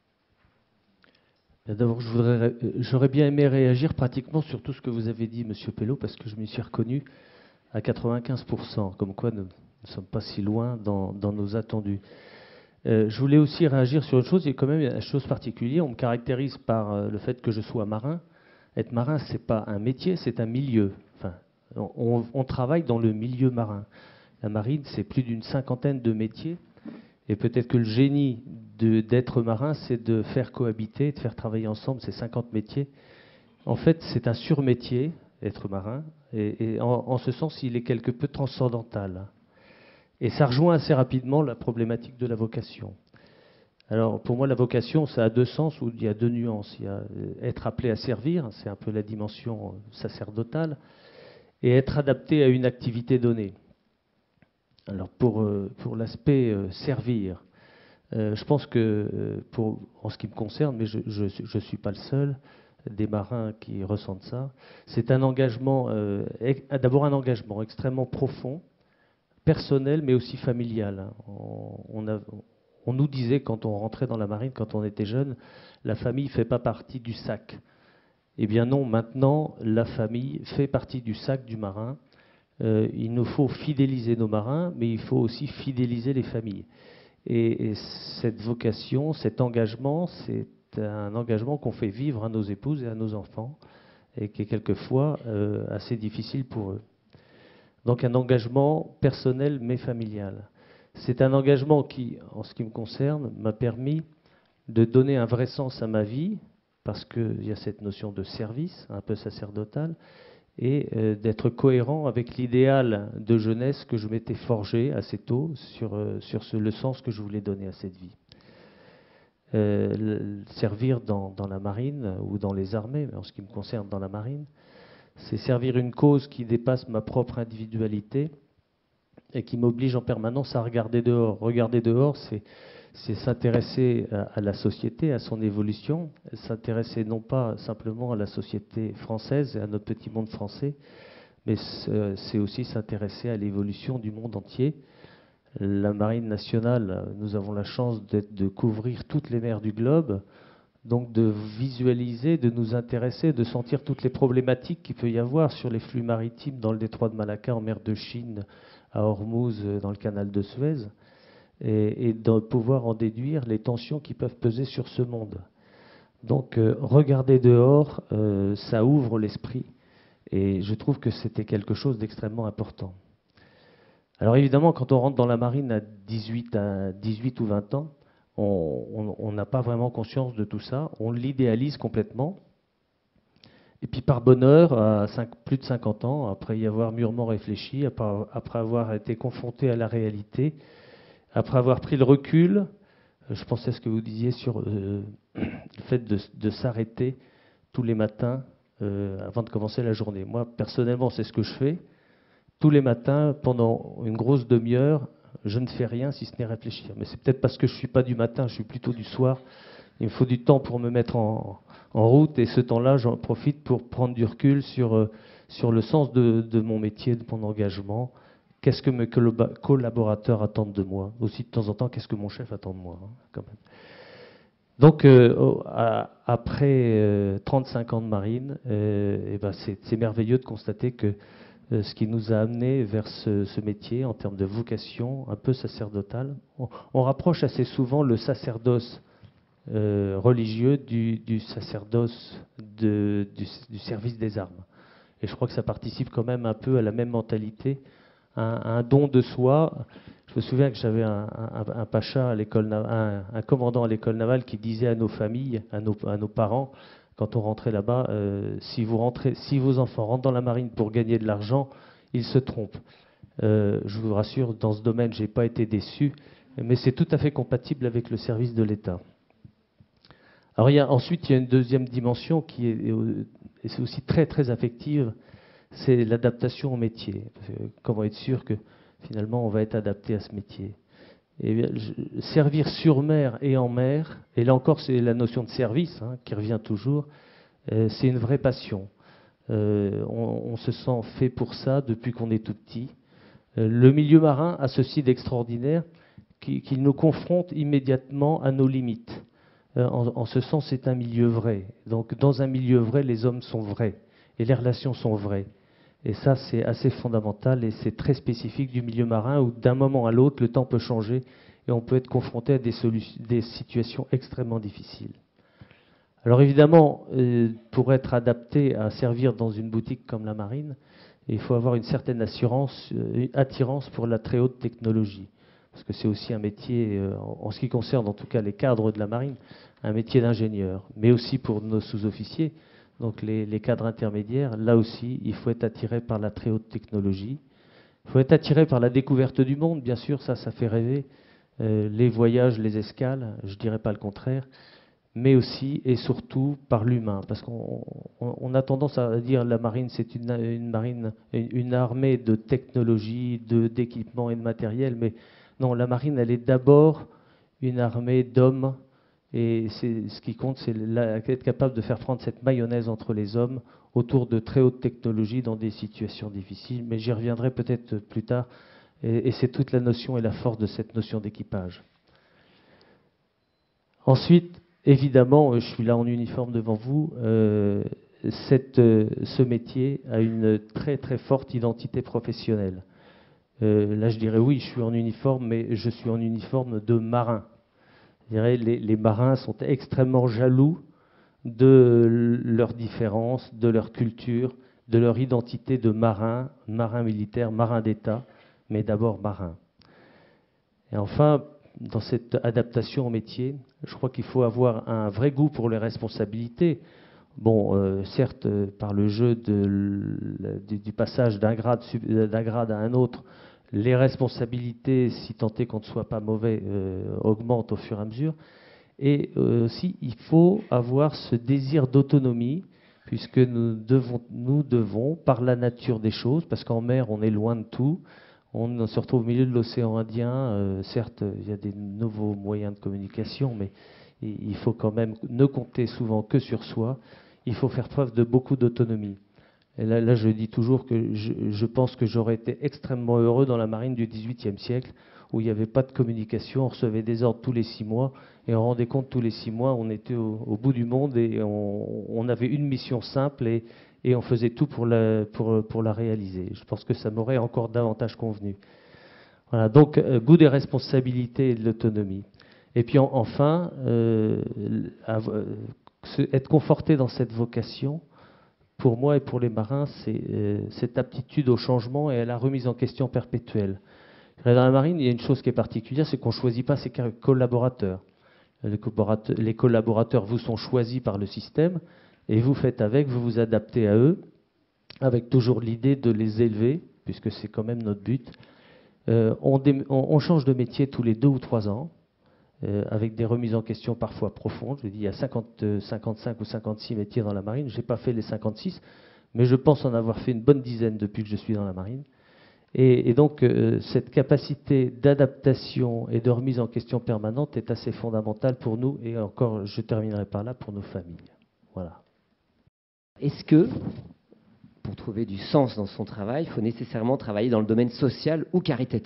D'abord, j'aurais bien aimé réagir pratiquement sur tout ce que vous avez dit, Monsieur Pello, parce que je m'y suis reconnu à 95%, comme quoi nous ne sommes pas si loin dans nos attendus. Je voulais aussi réagir sur autre chose. Il y a quand même une chose particulière. On me caractérise par le fait que je sois marin. Être marin, c'est pas un métier, c'est un milieu. Enfin, on travaille dans le milieu marin. La marine, c'est plus d'une 50aine de métiers. Et peut-être que le génie d'être marin, c'est de faire cohabiter, de faire travailler ensemble ces 50 métiers. En fait, c'est un surmétier, être marin. Et en ce sens, il est quelque peu transcendantal. Et ça rejoint assez rapidement la problématique de la vocation. Alors, pour moi, la vocation, ça a deux sens, ou il y a deux nuances. Il y a être appelé à servir, c'est un peu la dimension sacerdotale, et être adapté à une activité donnée. Alors, pour l'aspect servir, je pense que, en ce qui me concerne, mais je ne suis pas le seul, des marins qui ressentent ça, c'est un engagement, d'abord un engagement extrêmement profond, personnel, mais aussi familial. On nous disait, quand on rentrait dans la marine, quand on était jeune, la famille ne fait pas partie du sac. Eh bien non, maintenant, la famille fait partie du sac du marin. Il nous faut fidéliser nos marins, mais il faut aussi fidéliser les familles. Et cette vocation, cet engagement, c'est un engagement qu'on fait vivre à nos épouses et à nos enfants, et qui est quelquefois assez difficile pour eux. Donc un engagement personnel mais familial. C'est un engagement qui, en ce qui me concerne, m'a permis de donner un vrai sens à ma vie, parce qu'il y a cette notion de service, un peu sacerdotal, et d'être cohérent avec l'idéal de jeunesse que je m'étais forgé assez tôt sur le sens que je voulais donner à cette vie. Servir dans la marine ou dans les armées, mais en ce qui me concerne dans la marine, c'est servir une cause qui dépasse ma propre individualité et qui m'oblige en permanence à regarder dehors. Regarder dehors, c'est s'intéresser à la société, à son évolution, s'intéresser non pas simplement à la société française et à notre petit monde français, mais c'est aussi s'intéresser à l'évolution du monde entier. La Marine nationale, nous avons la chance de couvrir toutes les mers du globe, donc de visualiser, de nous intéresser, de sentir toutes les problématiques qu'il peut y avoir sur les flux maritimes dans le détroit de Malacca, en mer de Chine, à Hormuz, dans le canal de Suez, et de pouvoir en déduire les tensions qui peuvent peser sur ce monde. Donc regarder dehors, ça ouvre l'esprit, et je trouve que c'était quelque chose d'extrêmement important. Alors évidemment, quand on rentre dans la marine à 18 ou 20 ans, on n'a pas vraiment conscience de tout ça, on l'idéalise complètement. Et puis par bonheur, à plus de 50 ans, après y avoir mûrement réfléchi, après avoir été confronté à la réalité, après avoir pris le recul, je pensais à ce que vous disiez sur le fait de s'arrêter tous les matins avant de commencer la journée. Moi, personnellement, c'est ce que je fais. Tous les matins, pendant une grosse demi-heure, je ne fais rien si ce n'est réfléchir. Mais c'est peut-être parce que je ne suis pas du matin, je suis plutôt du soir. Il me faut du temps pour me mettre en route, et ce temps-là, j'en profite pour prendre du recul sur le sens de mon métier, de mon engagement. Qu'est-ce que mes collaborateurs attendent de moi? Aussi, de temps en temps, qu'est-ce que mon chef attend de moi, hein, quand même. Donc, après 35 ans de marine, c'est merveilleux de constater que ce qui nous a amené vers ce métier en termes de vocation un peu sacerdotale. On rapproche assez souvent le sacerdoce religieux du sacerdoce du service des armes. Et je crois que ça participe quand même un peu à la même mentalité, un don de soi. Je me souviens que j'avais un pacha à l'école, un commandant à l'école navale qui disait à nos familles, à nos parents, quand on rentrait là-bas, si vos enfants rentrent dans la marine pour gagner de l'argent, ils se trompent. Je vous rassure, dans ce domaine, je n'ai pas été déçu, mais c'est tout à fait compatible avec le service de l'État. Alors ensuite, il y a une deuxième dimension qui est c'est aussi très très affective, c'est l'adaptation au métier. Comment être sûr que finalement on va être adapté à ce métier? Eh bien, servir sur mer et en mer, et là encore c'est la notion de service qui revient toujours, c'est une vraie passion. On se sent fait pour ça depuis qu'on est tout petit. Le milieu marin a ceci d'extraordinaire qu'il nous confronte immédiatement à nos limites. En ce sens, c'est un milieu vrai. Donc dans un milieu vrai, les hommes sont vrais et les relations sont vraies. Et ça, c'est assez fondamental et c'est très spécifique du milieu marin où d'un moment à l'autre, le temps peut changer et on peut être confronté à des situations extrêmement difficiles. Alors évidemment, pour être adapté à servir dans une boutique comme la marine, il faut avoir une certaine attirance pour la très haute technologie. Parce que c'est aussi un métier, en ce qui concerne en tout cas les cadres de la marine, un métier d'ingénieur, mais aussi pour nos sous-officiers. Donc les cadres intermédiaires, là aussi, il faut être attiré par la très haute technologie. Il faut être attiré par la découverte du monde, bien sûr, ça fait rêver. Les voyages, les escales, je ne dirais pas le contraire, mais aussi et surtout par l'humain. Parce qu'on a tendance à dire la marine, c'est une armée de technologie, d'équipements et de matériel, mais non, la marine, elle est d'abord une armée d'hommes. Et ce qui compte, c'est être capable de faire prendre cette mayonnaise entre les hommes autour de très haute technologie dans des situations difficiles. Mais j'y reviendrai peut-être plus tard. Et c'est toute la notion et la force de cette notion d'équipage. Ensuite, évidemment, je suis là en uniforme devant vous. Ce métier a une très très forte identité professionnelle. Là, je dirais oui, je suis en uniforme, mais je suis en uniforme de marin. Je dirais, les marins sont extrêmement jaloux de leurs différences, de leur culture, de leur identité de marin, marin militaire, marin d'État, mais d'abord marin. Et enfin, dans cette adaptation au métier, je crois qu'il faut avoir un vrai goût pour les responsabilités. Bon, certes, par le jeu du passage d'un grade à un autre, les responsabilités, si tant est qu'on ne soit pas mauvais, augmentent au fur et à mesure. Et aussi, il faut avoir ce désir d'autonomie, puisque nous devons, par la nature des choses, parce qu'en mer, on est loin de tout, on se retrouve au milieu de l'océan Indien, certes, il y a des nouveaux moyens de communication, mais il faut quand même ne compter souvent que sur soi, il faut faire preuve de beaucoup d'autonomie. Et là, je dis toujours que je pense que j'aurais été extrêmement heureux dans la marine du XVIIIe siècle, où il n'y avait pas de communication, on recevait des ordres tous les 6 mois, et on rendait compte tous les 6 mois, on était au bout du monde, et on avait une mission simple, et on faisait tout pour la réaliser. Je pense que ça m'aurait encore davantage convenu. Voilà, donc goût des responsabilités et de l'autonomie. Et puis enfin, être conforté dans cette vocation, pour moi et pour les marins, c'est cette aptitude au changement et à la remise en question perpétuelle. Dans la marine, il y a une chose qui est particulière, c'est qu'on ne choisit pas ses collaborateurs. Les collaborateurs vous sont choisis par le système et vous faites avec, vous vous adaptez à eux, avec toujours l'idée de les élever, puisque c'est quand même notre but. On change de métier tous les 2 ou 3 ans, avec des remises en question parfois profondes. Je dis, il y a 55 ou 56 métiers dans la marine. Je n'ai pas fait les 56, mais je pense en avoir fait une bonne dizaine depuis que je suis dans la marine. Et donc, cette capacité d'adaptation et de remise en question permanente est assez fondamentale pour nous, et encore, je terminerai par là, pour nos familles. Voilà. Est-ce que, pour trouver du sens dans son travail, il faut nécessairement travailler dans le domaine social ou caritatif ?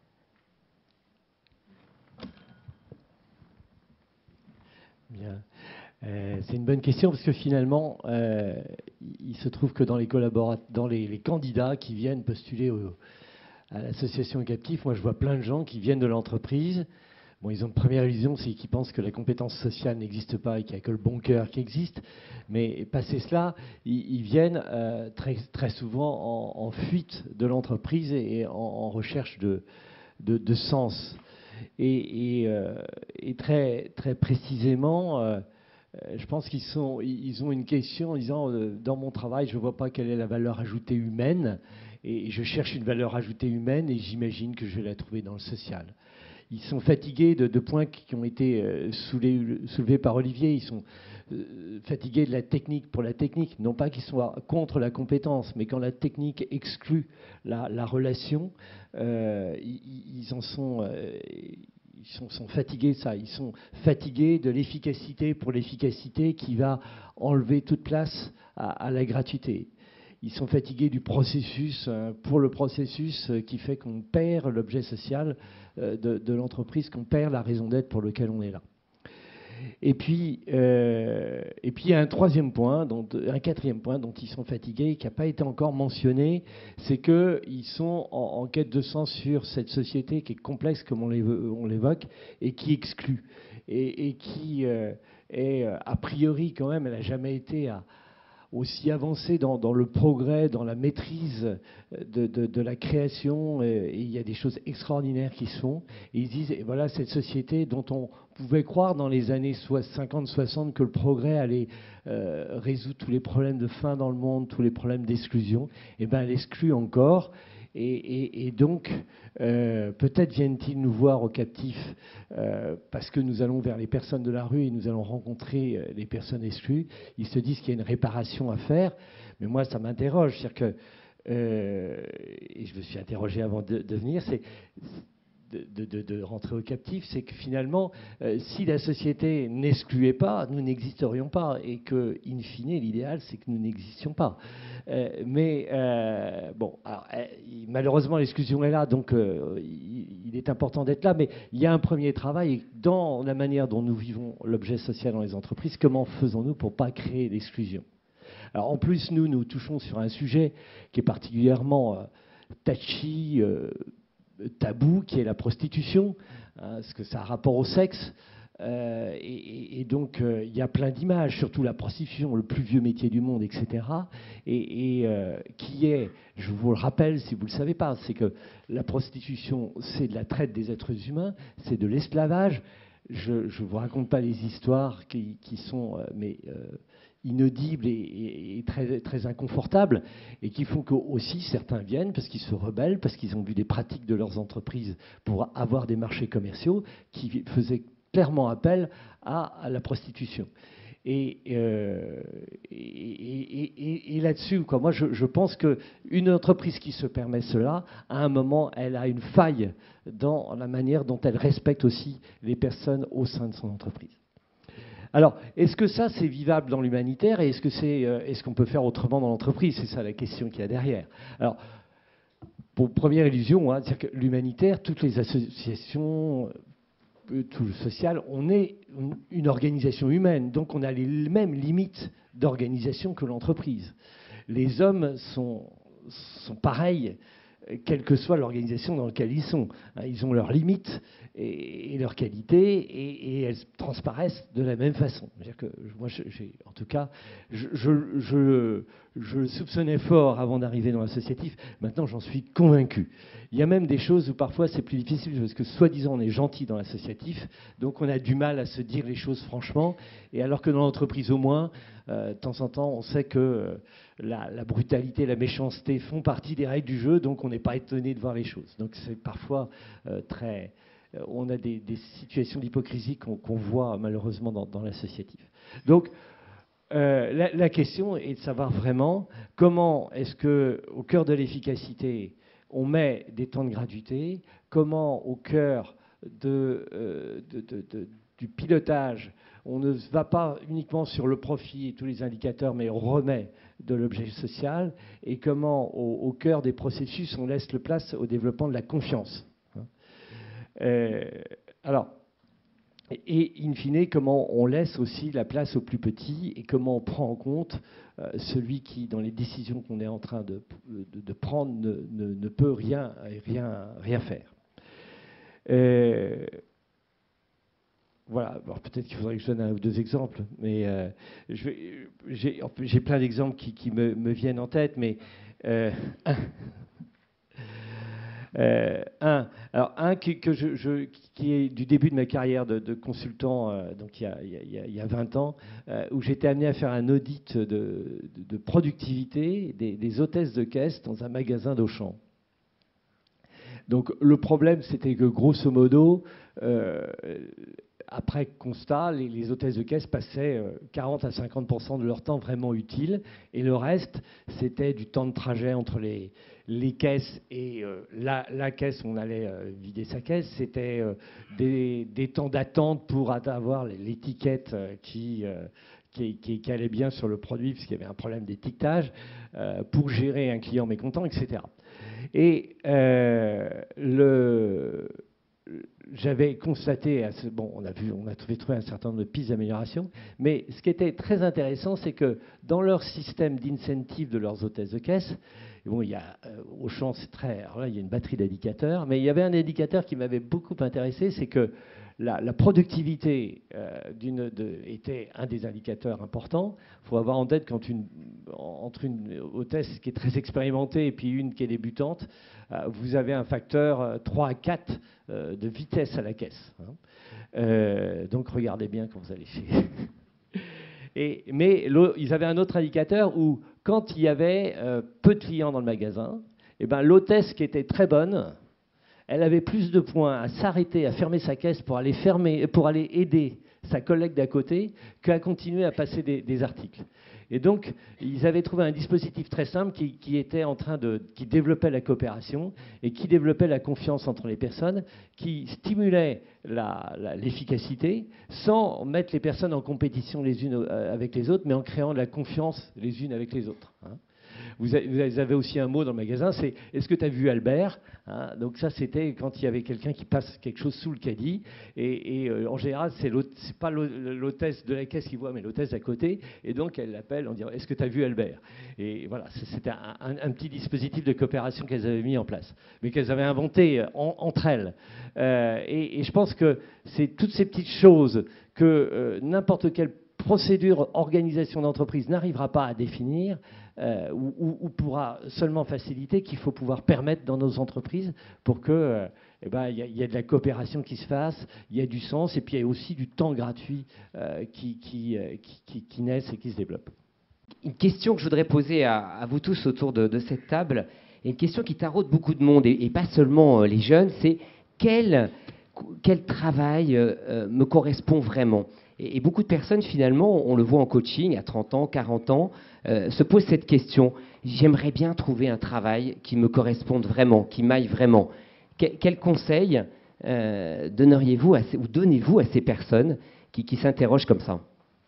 Bien. C'est une bonne question parce que finalement, il se trouve que dans les candidats qui viennent postuler à l'association captive, moi je vois plein de gens qui viennent de l'entreprise. Bon, ils ont une première illusion, c'est qu'ils pensent que la compétence sociale n'existe pas et qu'il n'y a que le bon cœur qui existe. Mais passé cela, ils viennent très, très souvent en fuite de l'entreprise et en recherche de sens. Et très, très précisément, je pense ils ont une question en disant dans mon travail, je ne vois pas quelle est la valeur ajoutée humaine. et je cherche une valeur ajoutée humaine et j'imagine que je vais la trouver dans le social. Ils sont fatigués de points qui ont été soulevés par Olivier. Ils sont fatigués de la technique pour la technique. Non pas qu'ils soient contre la compétence, mais quand la technique exclut la relation, ils sont fatigués de ça. Ils sont fatigués de l'efficacité pour l'efficacité qui va enlever toute place à la gratuité. Ils sont fatigués du processus pour le processus qui fait qu'on perd l'objet social de l'entreprise, qu'on perd la raison d'être pour laquelle on est là. Et puis il y a un quatrième point dont ils sont fatigués, qui n'a pas été encore mentionné, c'est qu'ils sont en quête de sens sur cette société qui est complexe, comme on l'évoque, et qui exclut, et qui est a priori quand même, elle n'a jamais été aussi avancée dans le progrès, dans la maîtrise de la création, et il y a des choses extraordinaires qui se font. Et ils disent, et voilà cette société dont on pouvait croire dans les années 50-60 que le progrès allait résoudre tous les problèmes de faim dans le monde, tous les problèmes d'exclusion, et bien elle exclut encore. Et donc, peut-être viennent-ils nous voir au captif parce que nous allons vers les personnes de la rue et nous allons rencontrer les personnes exclues. Ils se disent qu'il y a une réparation à faire. Mais moi, ça m'interroge. C'est-à-dire que, et je me suis interrogé avant de venir, c'est de rentrer au captif, c'est que finalement, si la société n'excluait pas, nous n'existerions pas, et que, in fine, l'idéal, c'est que nous n'existions pas. Malheureusement, l'exclusion est là, donc il est important d'être là, mais il y a un premier travail dans la manière dont nous vivons l'objet social dans les entreprises. Comment faisons-nous pour ne pas créer l'exclusion? Alors, en plus, nous touchons sur un sujet qui est particulièrement touchy, tabou, qui est la prostitution, parce que ça a rapport au sexe. Et donc, il y a plein d'images, surtout la prostitution, le plus vieux métier du monde, etc. Qui est, je vous le rappelle si vous ne le savez pas, c'est que la prostitution, c'est de la traite des êtres humains, c'est de l'esclavage. Je ne vous raconte pas les histoires qui sont inaudibles et très, très inconfortables, et qui font que aussi certains viennent parce qu'ils se rebellent, parce qu'ils ont vu des pratiques de leurs entreprises pour avoir des marchés commerciaux qui faisaient clairement appel à la prostitution. Et là-dessus, moi je pense qu'une entreprise qui se permet cela, à un moment, elle a une faille dans la manière dont elle respecte aussi les personnes au sein de son entreprise. Alors, est-ce que ça, c'est vivable dans l'humanitaire, et est-ce qu'on peut faire autrement dans l'entreprise? C'est ça la question qu'il y a derrière. Alors, pour première illusion, c'est-à-dire que l'humanitaire, toutes les associations, tout le social, on est une organisation humaine, donc on a les mêmes limites d'organisation que l'entreprise. Les hommes sont pareils, quelle que soit l'organisation dans laquelle ils sont. Ils ont leurs limites et leurs qualités, et elles transparaissent de la même façon. C'est-à-dire que moi, en tout cas, je le soupçonnais fort avant d'arriver dans l'associatif. Maintenant, j'en suis convaincu. Il y a même des choses où parfois c'est plus difficile, parce que soi-disant on est gentil dans l'associatif, donc on a du mal à se dire les choses franchement, et alors que dans l'entreprise au moins, de temps en temps, on sait que la brutalité, la méchanceté font partie des règles du jeu, donc on n'est pas étonné de voir les choses. Donc c'est parfois on a des situations d'hypocrisie qu'on voit malheureusement dans l'associatif. Donc la question est de savoir vraiment comment est-ce qu'au cœur de l'efficacité, on met des temps de gratuité, comment au cœur du pilotage, on ne va pas uniquement sur le profit et tous les indicateurs, mais on remet de l'objet social, et comment au cœur des processus, on laisse la place au développement de la confiance. Alors, et in fine, comment on laisse aussi la place aux plus petits, et comment on prend en compte celui qui, dans les décisions qu'on est en train de prendre, ne peut rien faire. Voilà, alors peut-être qu'il faudrait que je donne un ou deux exemples, mais j'ai plein d'exemples qui me viennent en tête, mais Un qui est du début de ma carrière de consultant, donc il y a 20 ans, où j'étais amené à faire un audit de productivité des hôtesses de caisse dans un magasin d'Auchan. Donc le problème, c'était que grosso modo, après constat, les hôtesses de caisse passaient 40 à 50% de leur temps vraiment utile, et le reste, c'était du temps de trajet entre les caisses et la caisse où on allait vider sa caisse. C'était des temps d'attente pour avoir l'étiquette qui allait bien sur le produit, puisqu'il y avait un problème d'étiquetage, pour gérer un client mécontent, etc. Et j'avais constaté, on a trouvé un certain nombre de pistes d'amélioration, mais ce qui était très intéressant, c'est que dans leur système d'incentive de leurs hôtesses de caisse, bon, il y a Auchan, alors là, il y a une batterie d'indicateurs, mais il y avait un indicateur qui m'avait beaucoup intéressé, c'est que la productivité était un des indicateurs importants. Il faut avoir en tête entre une hôtesse qui est très expérimentée et puis une qui est débutante, vous avez un facteur 3 à 4 de vitesse à la caisse. Donc regardez bien quand vous allez chez... Mais ils avaient un autre indicateur où, quand il y avait peu de clients dans le magasin, eh ben, l'hôtesse qui était très bonne, elle avait plus de points à s'arrêter, à fermer sa caisse pour aller aider sa collègue d'à côté qu'à continuer à passer des articles. Et donc, ils avaient trouvé un dispositif très simple qui développait la coopération et qui développait la confiance entre les personnes, qui stimulait l'efficacité sans mettre les personnes en compétition les unes avec les autres, mais en créant de la confiance les unes avec les autres. Vous avez aussi un mot dans le magasin, c'est « Est-ce que tu as vu Albert ?» Donc ça, c'était quand il y avait quelqu'un qui passe quelque chose sous le caddie. Et en général, c'est pas l'hôtesse de la caisse qui voit, mais l'hôtesse d'à côté. Et donc, elle l'appelle en disant « Est-ce que tu as vu Albert ?» Et voilà, c'était un petit dispositif de coopération qu'elles avaient mis en place, mais qu'elles avaient inventé entre elles. Et je pense que c'est toutes ces petites choses que n'importe quelle procédure, organisation d'entreprise n'arrivera pas à définir, ou pourra seulement faciliter, qu'il faut pouvoir permettre dans nos entreprises pour que y ait de la coopération qui se fasse, il y a du sens, et puis il y a aussi du temps gratuit qui naisse et qui se développe. Une question que je voudrais poser à vous tous autour de cette table, et une question qui taraude beaucoup de monde, et pas seulement les jeunes, c'est quel travail me correspond vraiment ? Et beaucoup de personnes, finalement, on le voit en coaching, à 30 ans, 40 ans, se posent cette question. J'aimerais bien trouver un travail qui me corresponde vraiment, qui m'aille vraiment. Quels conseils donneriez-vous ou donnez-vous à ces personnes qui s'interrogent comme ça ?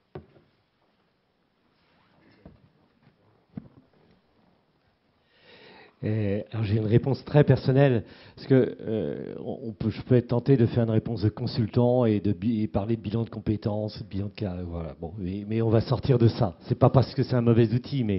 Alors j'ai une réponse très personnelle, parce que je peux être tenté de faire une réponse de consultant et parler de bilan de compétences, de bilan de cas, voilà. Bon, mais on va sortir de ça. C'est pas parce que c'est un mauvais outil, mais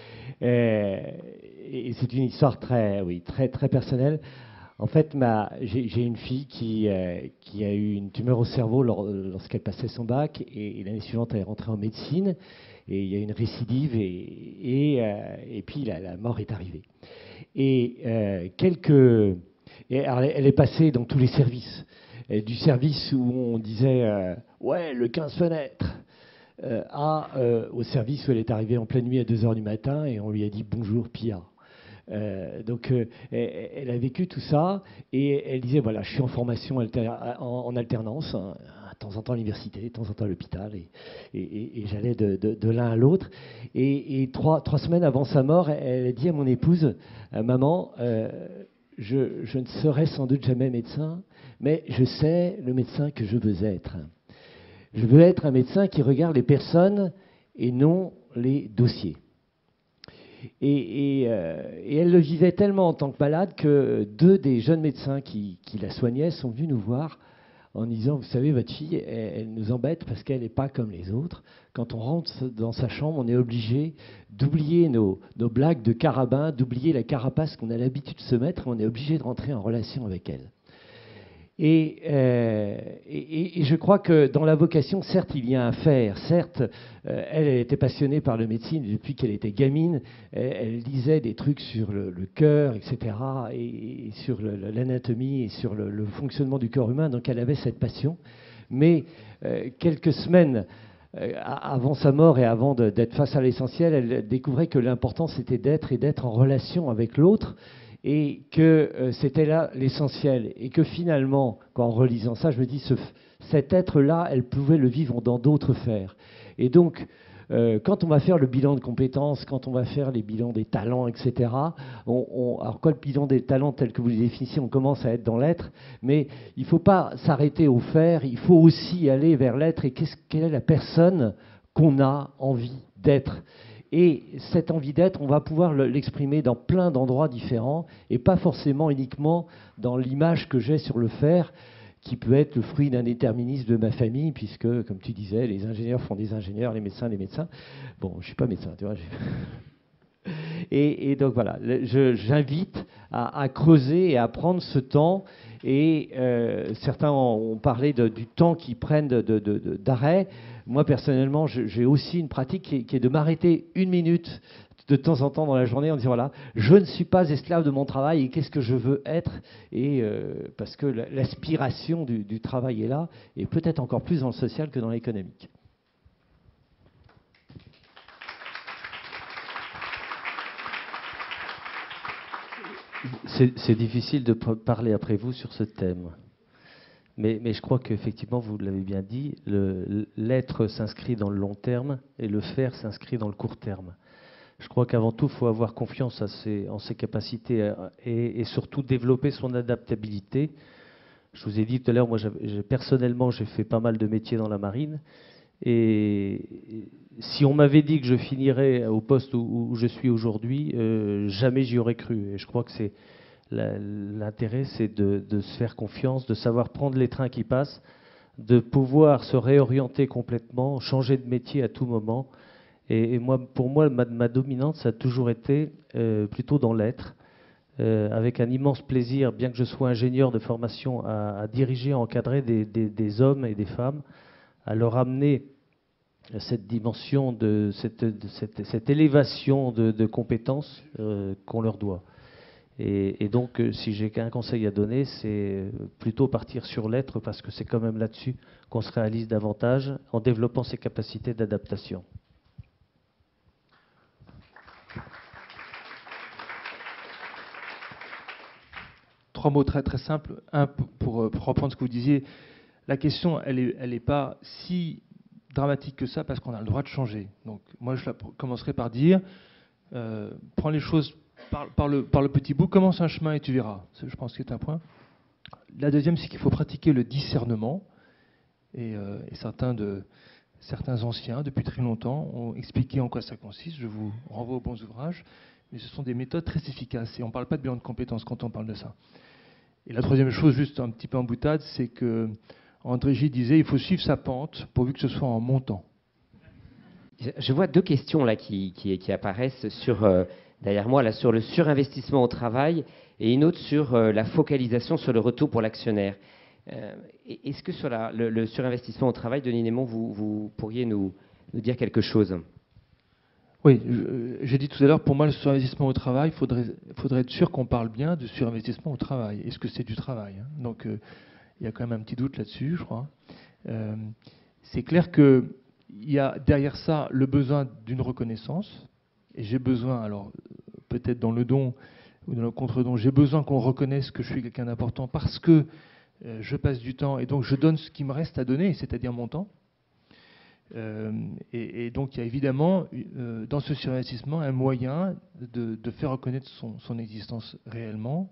et c'est une histoire très personnelle. En fait, j'ai une fille qui a eu une tumeur au cerveau lorsqu'elle passait son bac, et l'année suivante elle est rentrée en médecine, et il y a une récidive, et puis la mort est arrivée. Et elle est passée dans tous les services, du service où on disait ouais, le 15 fenêtres, au service où elle est arrivée en pleine nuit à 2h du matin et on lui a dit bonjour Pia. Donc elle a vécu tout ça, et elle disait voilà, je suis en formation en alternance, hein, de temps en temps à l'université, de temps en temps à l'hôpital, et j'allais de l'un à l'autre. Et trois semaines avant sa mort, elle a dit à mon épouse, maman, je ne serai sans doute jamais médecin, mais je sais le médecin que je veux être. Je veux être un médecin qui regarde les personnes et non les dossiers. Et elle le vivait tellement en tant que malade que 2 des jeunes médecins qui la soignaient sont venus nous voir en disant, vous savez, votre fille, elle nous embête parce qu'elle n'est pas comme les autres. Quand on rentre dans sa chambre, on est obligé d'oublier nos blagues de carabin, d'oublier la carapace qu'on a l'habitude de se mettre, et on est obligé de rentrer en relation avec elle. Et je crois que dans la vocation, certes, il y a un faire. Certes, elle était passionnée par la médecine depuis qu'elle était gamine. Elle lisait des trucs sur le cœur, etc., et sur l'anatomie et sur le fonctionnement du corps humain. Donc elle avait cette passion. Mais quelques semaines avant sa mort et avant d'être face à l'essentiel, elle découvrait que l'important, c'était d'être en relation avec l'autre, et que c'était là l'essentiel. Et que finalement, en relisant ça, je me dis, cet être-là, elle pouvait le vivre dans d'autres sphères. Et donc, quand on va faire le bilan de compétences, quand on va faire les bilans des talents, etc., alors quoi, le bilan des talents tel que vous les définissez, on commence à être dans l'être, mais il ne faut pas s'arrêter au faire, il faut aussi aller vers l'être, et quelle est la personne qu'on a envie d'être. Et cette envie d'être, on va pouvoir l'exprimer dans plein d'endroits différents, et pas forcément uniquement dans l'image que j'ai sur le faire, qui peut être le fruit d'un déterminisme de ma famille, puisque, comme tu disais, les ingénieurs font des ingénieurs, les médecins, les médecins. Bon, je ne suis pas médecin, tu vois. Et donc voilà, j'invite à creuser et à prendre ce temps. Et certains ont parlé du temps qu'ils prennent d'arrêt. Moi, personnellement, j'ai aussi une pratique qui est de m'arrêter 1 minute de temps en temps dans la journée en disant, voilà, je ne suis pas esclave de mon travail et qu'est-ce que je veux être, et parce que l'aspiration du travail est là, et peut-être encore plus dans le social que dans l'économique. C'est difficile de parler après vous sur ce thème. Mais je crois qu'effectivement, vous l'avez bien dit, l'être s'inscrit dans le long terme et le faire s'inscrit dans le court terme. Je crois qu'avant tout, il faut avoir confiance en ses capacités et surtout développer son adaptabilité. Je vous ai dit tout à l'heure, moi personnellement, j'ai fait pas mal de métiers dans la marine. Et si on m'avait dit que je finirais au poste où je suis aujourd'hui, jamais j'y aurais cru. Et je crois que l'intérêt, c'est de se faire confiance, de savoir prendre les trains qui passent, de pouvoir se réorienter complètement, changer de métier à tout moment. Et moi, pour moi, ma dominante, ça a toujours été plutôt dans l'être, avec un immense plaisir, bien que je sois ingénieur de formation, à diriger, à encadrer des hommes et des femmes, à leur amener cette dimension, cette élévation de compétences qu'on leur doit. Et donc, si j'ai qu'un conseil à donner, c'est plutôt partir sur l'être, parce que c'est quand même là-dessus qu'on se réalise davantage, en développant ses capacités d'adaptation. Trois mots très très simples. Un, pour reprendre ce que vous disiez, la question, elle est pas si dramatique que ça, parce qu'on a le droit de changer. Donc moi, je commencerai par dire, prends les choses par le petit bout, commence un chemin et tu verras. Je pense que c'est un point. La deuxième, c'est qu'il faut pratiquer le discernement. Et certains anciens, depuis très longtemps, ont expliqué en quoi ça consiste. Je vous renvoie aux bons ouvrages. Mais ce sont des méthodes très efficaces. Et on ne parle pas de bilan de compétences quand on parle de ça. Et la troisième chose, juste un petit peu en boutade, c'est que André Gide disait il faut suivre sa pente pourvu que ce soit en montant. Je vois 2 questions là qui apparaissent derrière moi, là, sur le surinvestissement au travail, et une autre sur la focalisation sur le retour pour l'actionnaire. Est-ce que sur le surinvestissement au travail, Denis Némon, vous pourriez nous dire quelque chose ? Oui, j'ai dit tout à l'heure, pour moi, le surinvestissement au travail, il faudrait être sûr qu'on parle bien de surinvestissement au travail. Est-ce que c'est du travail, hein ? Donc, il y a quand même un petit doute là-dessus, je crois. C'est clair qu'il y a derrière ça le besoin d'une reconnaissance. Et j'ai besoin, alors peut-être dans le don ou dans le contre-don, j'ai besoin qu'on reconnaisse que je suis quelqu'un d'important parce que je passe du temps et donc je donne ce qui me reste à donner, c'est-à-dire mon temps. Et donc il y a évidemment dans ce surinvestissement un moyen de faire reconnaître son existence réellement.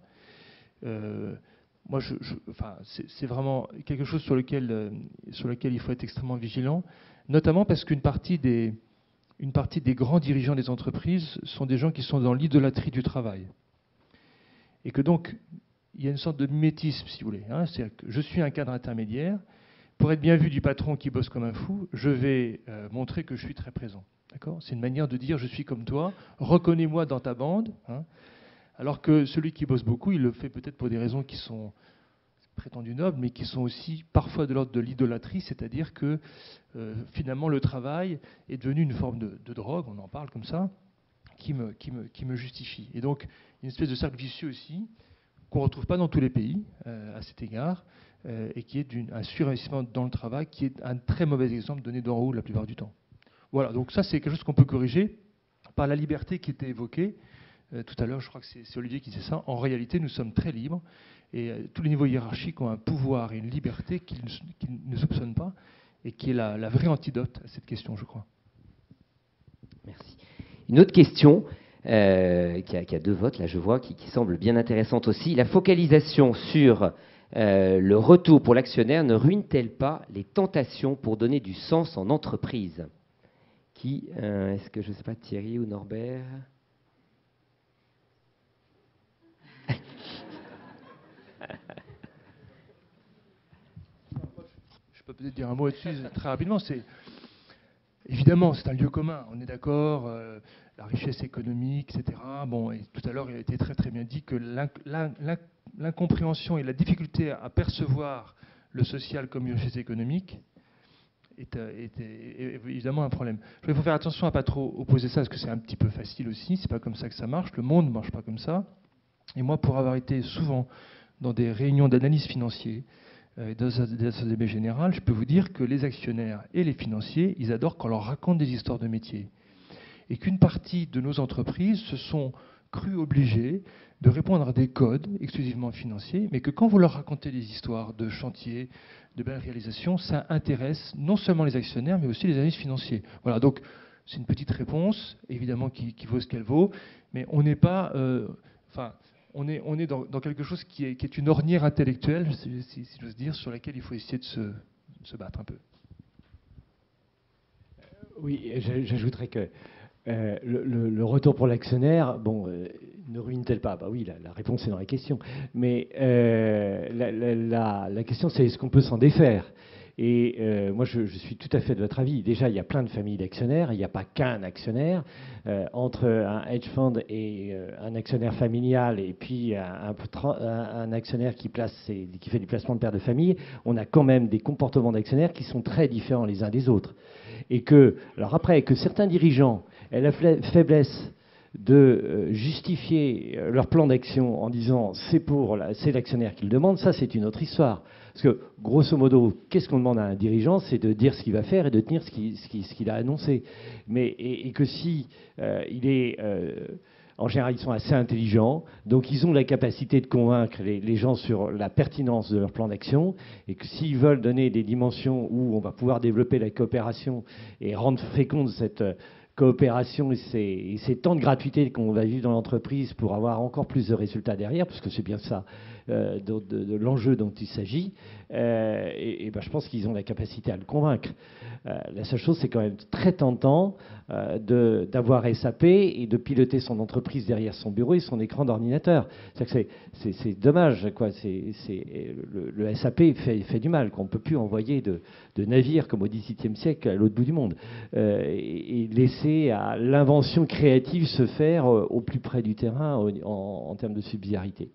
Moi, c'est vraiment quelque chose sur lequel il faut être extrêmement vigilant, notamment parce qu'une partie des grands dirigeants des entreprises sont des gens qui sont dans l'idolâtrie du travail. Et que donc, il y a une sorte de mimétisme, si vous voulez. Hein, c'est-à-dire que je suis un cadre intermédiaire. Pour être bien vu du patron qui bosse comme un fou, je vais montrer que je suis très présent. D'accord ? C'est une manière de dire je suis comme toi, reconnais-moi dans ta bande. Hein, alors que celui qui bosse beaucoup, il le fait peut-être pour des raisons qui sont prétendus nobles, mais qui sont aussi parfois de l'ordre de l'idolâtrie, c'est-à-dire que finalement le travail est devenu une forme de drogue, on en parle comme ça, qui me justifie. Et donc une espèce de cercle vicieux aussi, qu'on ne retrouve pas dans tous les pays à cet égard, et qui est un surinvestissement dans le travail, qui est un très mauvais exemple donné d'en haut la plupart du temps. Voilà, donc ça c'est quelque chose qu'on peut corriger par la liberté qui était évoquée. Tout à l'heure, je crois que c'est Olivier qui disait ça. En réalité, nous sommes très libres et tous les niveaux hiérarchiques ont un pouvoir et une liberté qu'ils ne soupçonnent pas et qui est la vraie antidote à cette question, je crois. Merci. Une autre question qui a 2 votes, là je vois, qui semble bien intéressante aussi. La focalisation sur le retour pour l'actionnaire ne ruine-t-elle pas les tentations pour donner du sens en entreprise? Est-ce que, je ne sais pas, Thierry ou Norbert? Je peux peut-être dire un mot là-dessus très rapidement. Évidemment, c'est un lieu commun, on est d'accord, la richesse économique, etc. Bon, et tout à l'heure, il a été très très bien dit que l'incompréhension et la difficulté à percevoir le social comme une richesse économique est évidemment un problème. Il faut faire attention à ne pas trop opposer ça, parce que c'est un petit peu facile aussi, c'est pas comme ça que ça marche, le monde ne marche pas comme ça. Et moi, pour avoir été souvent dans des réunions d'analyse financière, dans des assemblées générales, je peux vous dire que les actionnaires et les financiers, ils adorent quand on leur raconte des histoires de métier. Et qu'une partie de nos entreprises se sont crues obligées de répondre à des codes exclusivement financiers, mais que quand vous leur racontez des histoires de chantier, de belles réalisations, ça intéresse non seulement les actionnaires, mais aussi les analystes financiers. Voilà, donc c'est une petite réponse, évidemment, qui vaut ce qu'elle vaut, mais on n'est pas... on est dans quelque chose qui est une ornière intellectuelle, si j'ose dire, sur laquelle il faut essayer de se battre un peu. Oui, j'ajouterais que le retour pour l'actionnaire, ne ruine-t-elle pas? Bah oui, la réponse est dans la question. Mais la question, c'est est-ce qu'on peut s'en défaire? Et moi, je suis tout à fait de votre avis. Déjà, il y a plein de familles d'actionnaires. Il n'y a pas qu'un actionnaire. Entre un hedge fund et un actionnaire familial et puis un actionnaire qui fait du placement de père de famille, on a quand même des comportements d'actionnaires qui sont très différents les uns des autres. Et alors après, que certains dirigeants aient la faiblesse de justifier leur plan d'action en disant c'est l'actionnaire qui le demande, ça c'est une autre histoire. Parce que, grosso modo, qu'est-ce qu'on demande à un dirigeant? C'est de dire ce qu'il va faire et de tenir ce qu'il a annoncé. Et que si il est... en général, ils sont assez intelligents, donc ils ont la capacité de convaincre les gens sur la pertinence de leur plan d'action, et que s'ils veulent donner des dimensions où on va pouvoir développer la coopération et rendre féconde cette coopération et ces temps de gratuité qu'on va vivre dans l'entreprise pour avoir encore plus de résultats derrière, parce que c'est bien ça de l'enjeu dont il s'agit, je pense qu'ils ont la capacité à le convaincre. La seule chose, c'est quand même très tentant d'avoir SAP et de piloter son entreprise derrière son bureau et son écran d'ordinateur. C'est dommage, quoi. Le SAP fait du mal. On ne peut plus envoyer de navires comme au XVIIe siècle à l'autre bout du monde et laisser à l'invention créative se faire au plus près du terrain en termes de subsidiarité.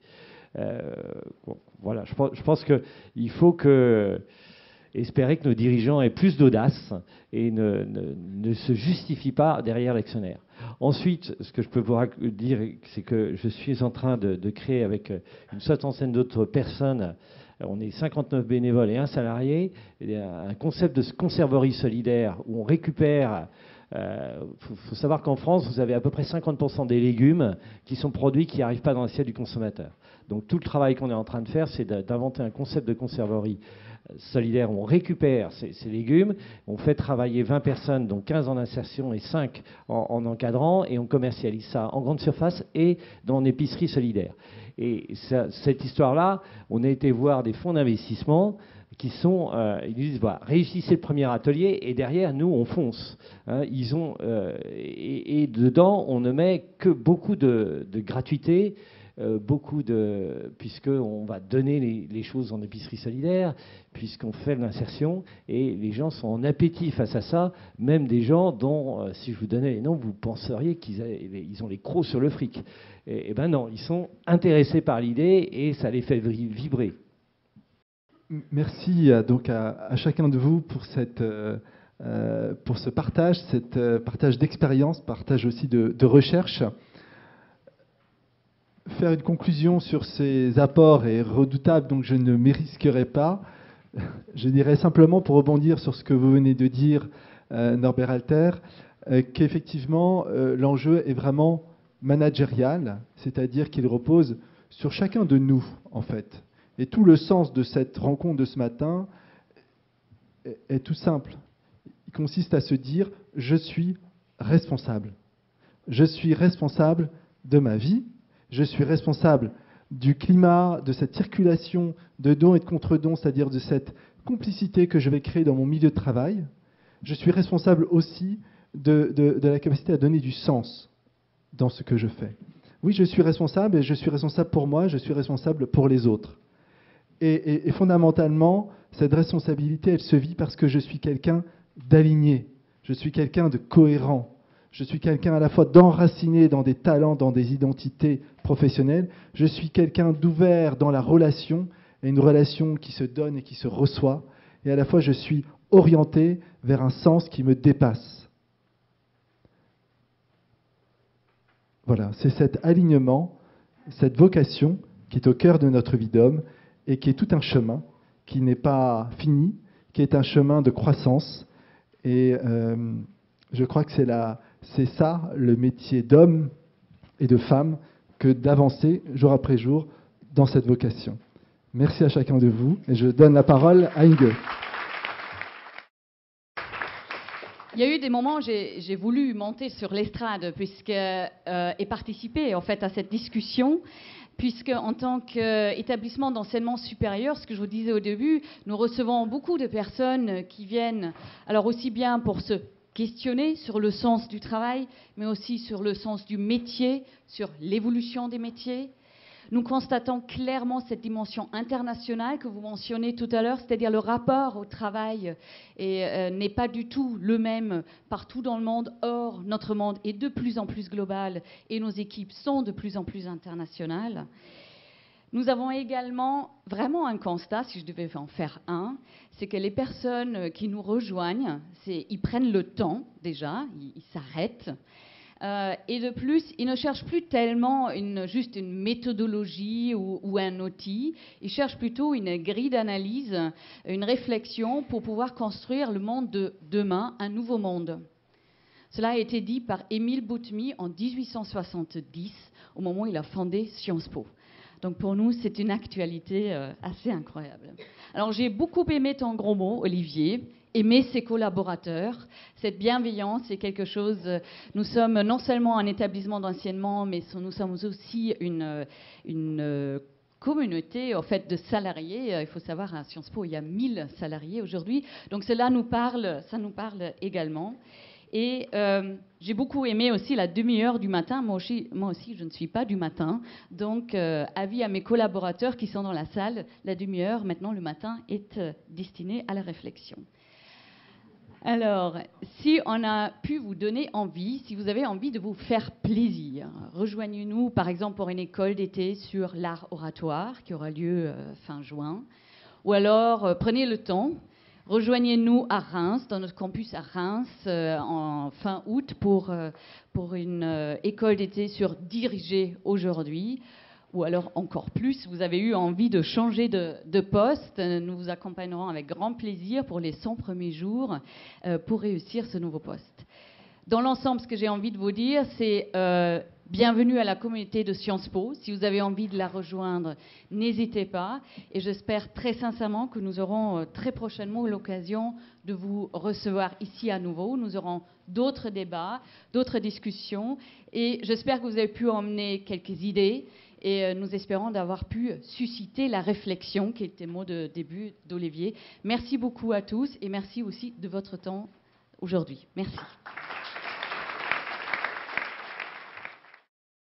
Voilà, je pense qu'il faut espérer que nos dirigeants aient plus d'audace et ne se justifient pas derrière l'actionnaire. Ensuite, ce que je peux vous dire, c'est que je suis en train de créer avec une soixantaine d'autres personnes, on est 59 bénévoles et un salarié, un concept de conserverie solidaire où on récupère... faut savoir qu'en France, vous avez à peu près 50% des légumes qui sont produits qui n'arrivent pas dans l'assiette du consommateur. Donc tout le travail qu'on est en train de faire, c'est d'inventer un concept de conserverie solidaire où on récupère ces légumes, on fait travailler 20 personnes, dont 15 en insertion et 5 en encadrant, et on commercialise ça en grande surface et dans une épicerie solidaire. Et cette histoire-là, on a été voir des fonds d'investissement qui sont, ils disent, voilà, réussissez le premier atelier et derrière, nous, on fonce. Hein, et dedans, on ne met que beaucoup de gratuité, puisqu'on va donner les choses en épicerie solidaire, puisqu'on fait de l'insertion, et les gens sont en appétit face à ça, même des gens dont, si je vous donnais les noms, vous penseriez qu'ils ont les crocs sur le fric. Et ben non, ils sont intéressés par l'idée et ça les fait vibrer. Merci donc à chacun de vous pour pour ce partage, partage d'expérience, partage aussi de recherche. Faire une conclusion sur ces apports est redoutable, donc je ne m'y risquerai pas. Je dirais simplement, pour rebondir sur ce que vous venez de dire, Norbert Alter, qu'effectivement, l'enjeu est vraiment managérial, c'est-à-dire qu'il repose sur chacun de nous, en fait. Et tout le sens de cette rencontre de ce matin est tout simple. Il consiste à se dire, je suis responsable. Je suis responsable de ma vie, je suis responsable du climat, de cette circulation de dons et de contre-dons, c'est-à-dire de cette complicité que je vais créer dans mon milieu de travail. Je suis responsable aussi de la capacité à donner du sens dans ce que je fais. Oui, je suis responsable, et je suis responsable pour moi, je suis responsable pour les autres. Et fondamentalement, cette responsabilité, elle se vit parce que je suis quelqu'un d'aligné, je suis quelqu'un de cohérent, je suis quelqu'un à la fois d'enraciné dans des talents, dans des identités professionnelles, je suis quelqu'un d'ouvert dans la relation, et une relation qui se donne et qui se reçoit, et à la fois je suis orienté vers un sens qui me dépasse. Voilà, c'est cet alignement, cette vocation qui est au cœur de notre vie d'homme et qui est tout un chemin qui n'est pas fini, qui est un chemin de croissance. Et je crois que c'est ça le métier d'homme et de femme, que d'avancer jour après jour dans cette vocation. Merci à chacun de vous et je donne la parole à Inge. Il y a eu des moments où j'ai voulu monter sur l'estrade et participer en fait à cette discussion, puisque en tant qu'établissement d'enseignement supérieur, ce que je vous disais au début, nous recevons beaucoup de personnes qui viennent, alors aussi bien pour se questionner sur le sens du travail, mais aussi sur le sens du métier, sur l'évolution des métiers. Nous constatons clairement cette dimension internationale que vous mentionnez tout à l'heure, c'est-à-dire le rapport au travail n'est pas du tout le même partout dans le monde. Or, notre monde est de plus en plus global et nos équipes sont de plus en plus internationales. Nous avons également vraiment un constat, si je devais en faire un, c'est que les personnes qui nous rejoignent, ils prennent le temps déjà, ils s'arrêtent. Et de plus, ils ne cherchent plus tellement juste une méthodologie ou un outil, ils cherchent plutôt une grille d'analyse, une réflexion pour pouvoir construire le monde de demain, un nouveau monde. Cela a été dit par Émile Boutmy en 1870, au moment où il a fondé Sciences Po. Donc pour nous, c'est une actualité assez incroyable. Alors j'ai beaucoup aimé ton gros mot, Olivier. Aimer ses collaborateurs. Cette bienveillance, c'est quelque chose... Nous sommes non seulement un établissement d'enseignement, mais nous sommes aussi une communauté en fait, de salariés. Il faut savoir, à Sciences Po, il y a 1000 salariés aujourd'hui. Donc cela nous parle, ça nous parle également. Et j'ai beaucoup aimé aussi la demi-heure du matin. Moi aussi, je ne suis pas du matin. Donc, avis à mes collaborateurs qui sont dans la salle, la demi-heure, maintenant, le matin, est destinée à la réflexion. Alors, si on a pu vous donner envie, si vous avez envie de vous faire plaisir, rejoignez-nous par exemple pour une école d'été sur l'art oratoire qui aura lieu fin juin. Ou alors, prenez le temps, rejoignez-nous à Reims, dans notre campus à Reims, en fin août pour une école d'été sur Diriger aujourd'hui. Ou alors encore plus, vous avez eu envie de changer de poste, nous vous accompagnerons avec grand plaisir pour les 100 premiers jours pour réussir ce nouveau poste. Dans l'ensemble, ce que j'ai envie de vous dire, c'est bienvenue à la communauté de Sciences Po. Si vous avez envie de la rejoindre, n'hésitez pas. Et j'espère très sincèrement que nous aurons très prochainement l'occasion de vous recevoir ici à nouveau. Nous aurons d'autres débats, d'autres discussions. Et j'espère que vous avez pu emmener quelques idées. Et nous espérons d'avoir pu susciter la réflexion, qui était le mot de début d'Olivier. Merci beaucoup à tous et merci aussi de votre temps aujourd'hui. Merci.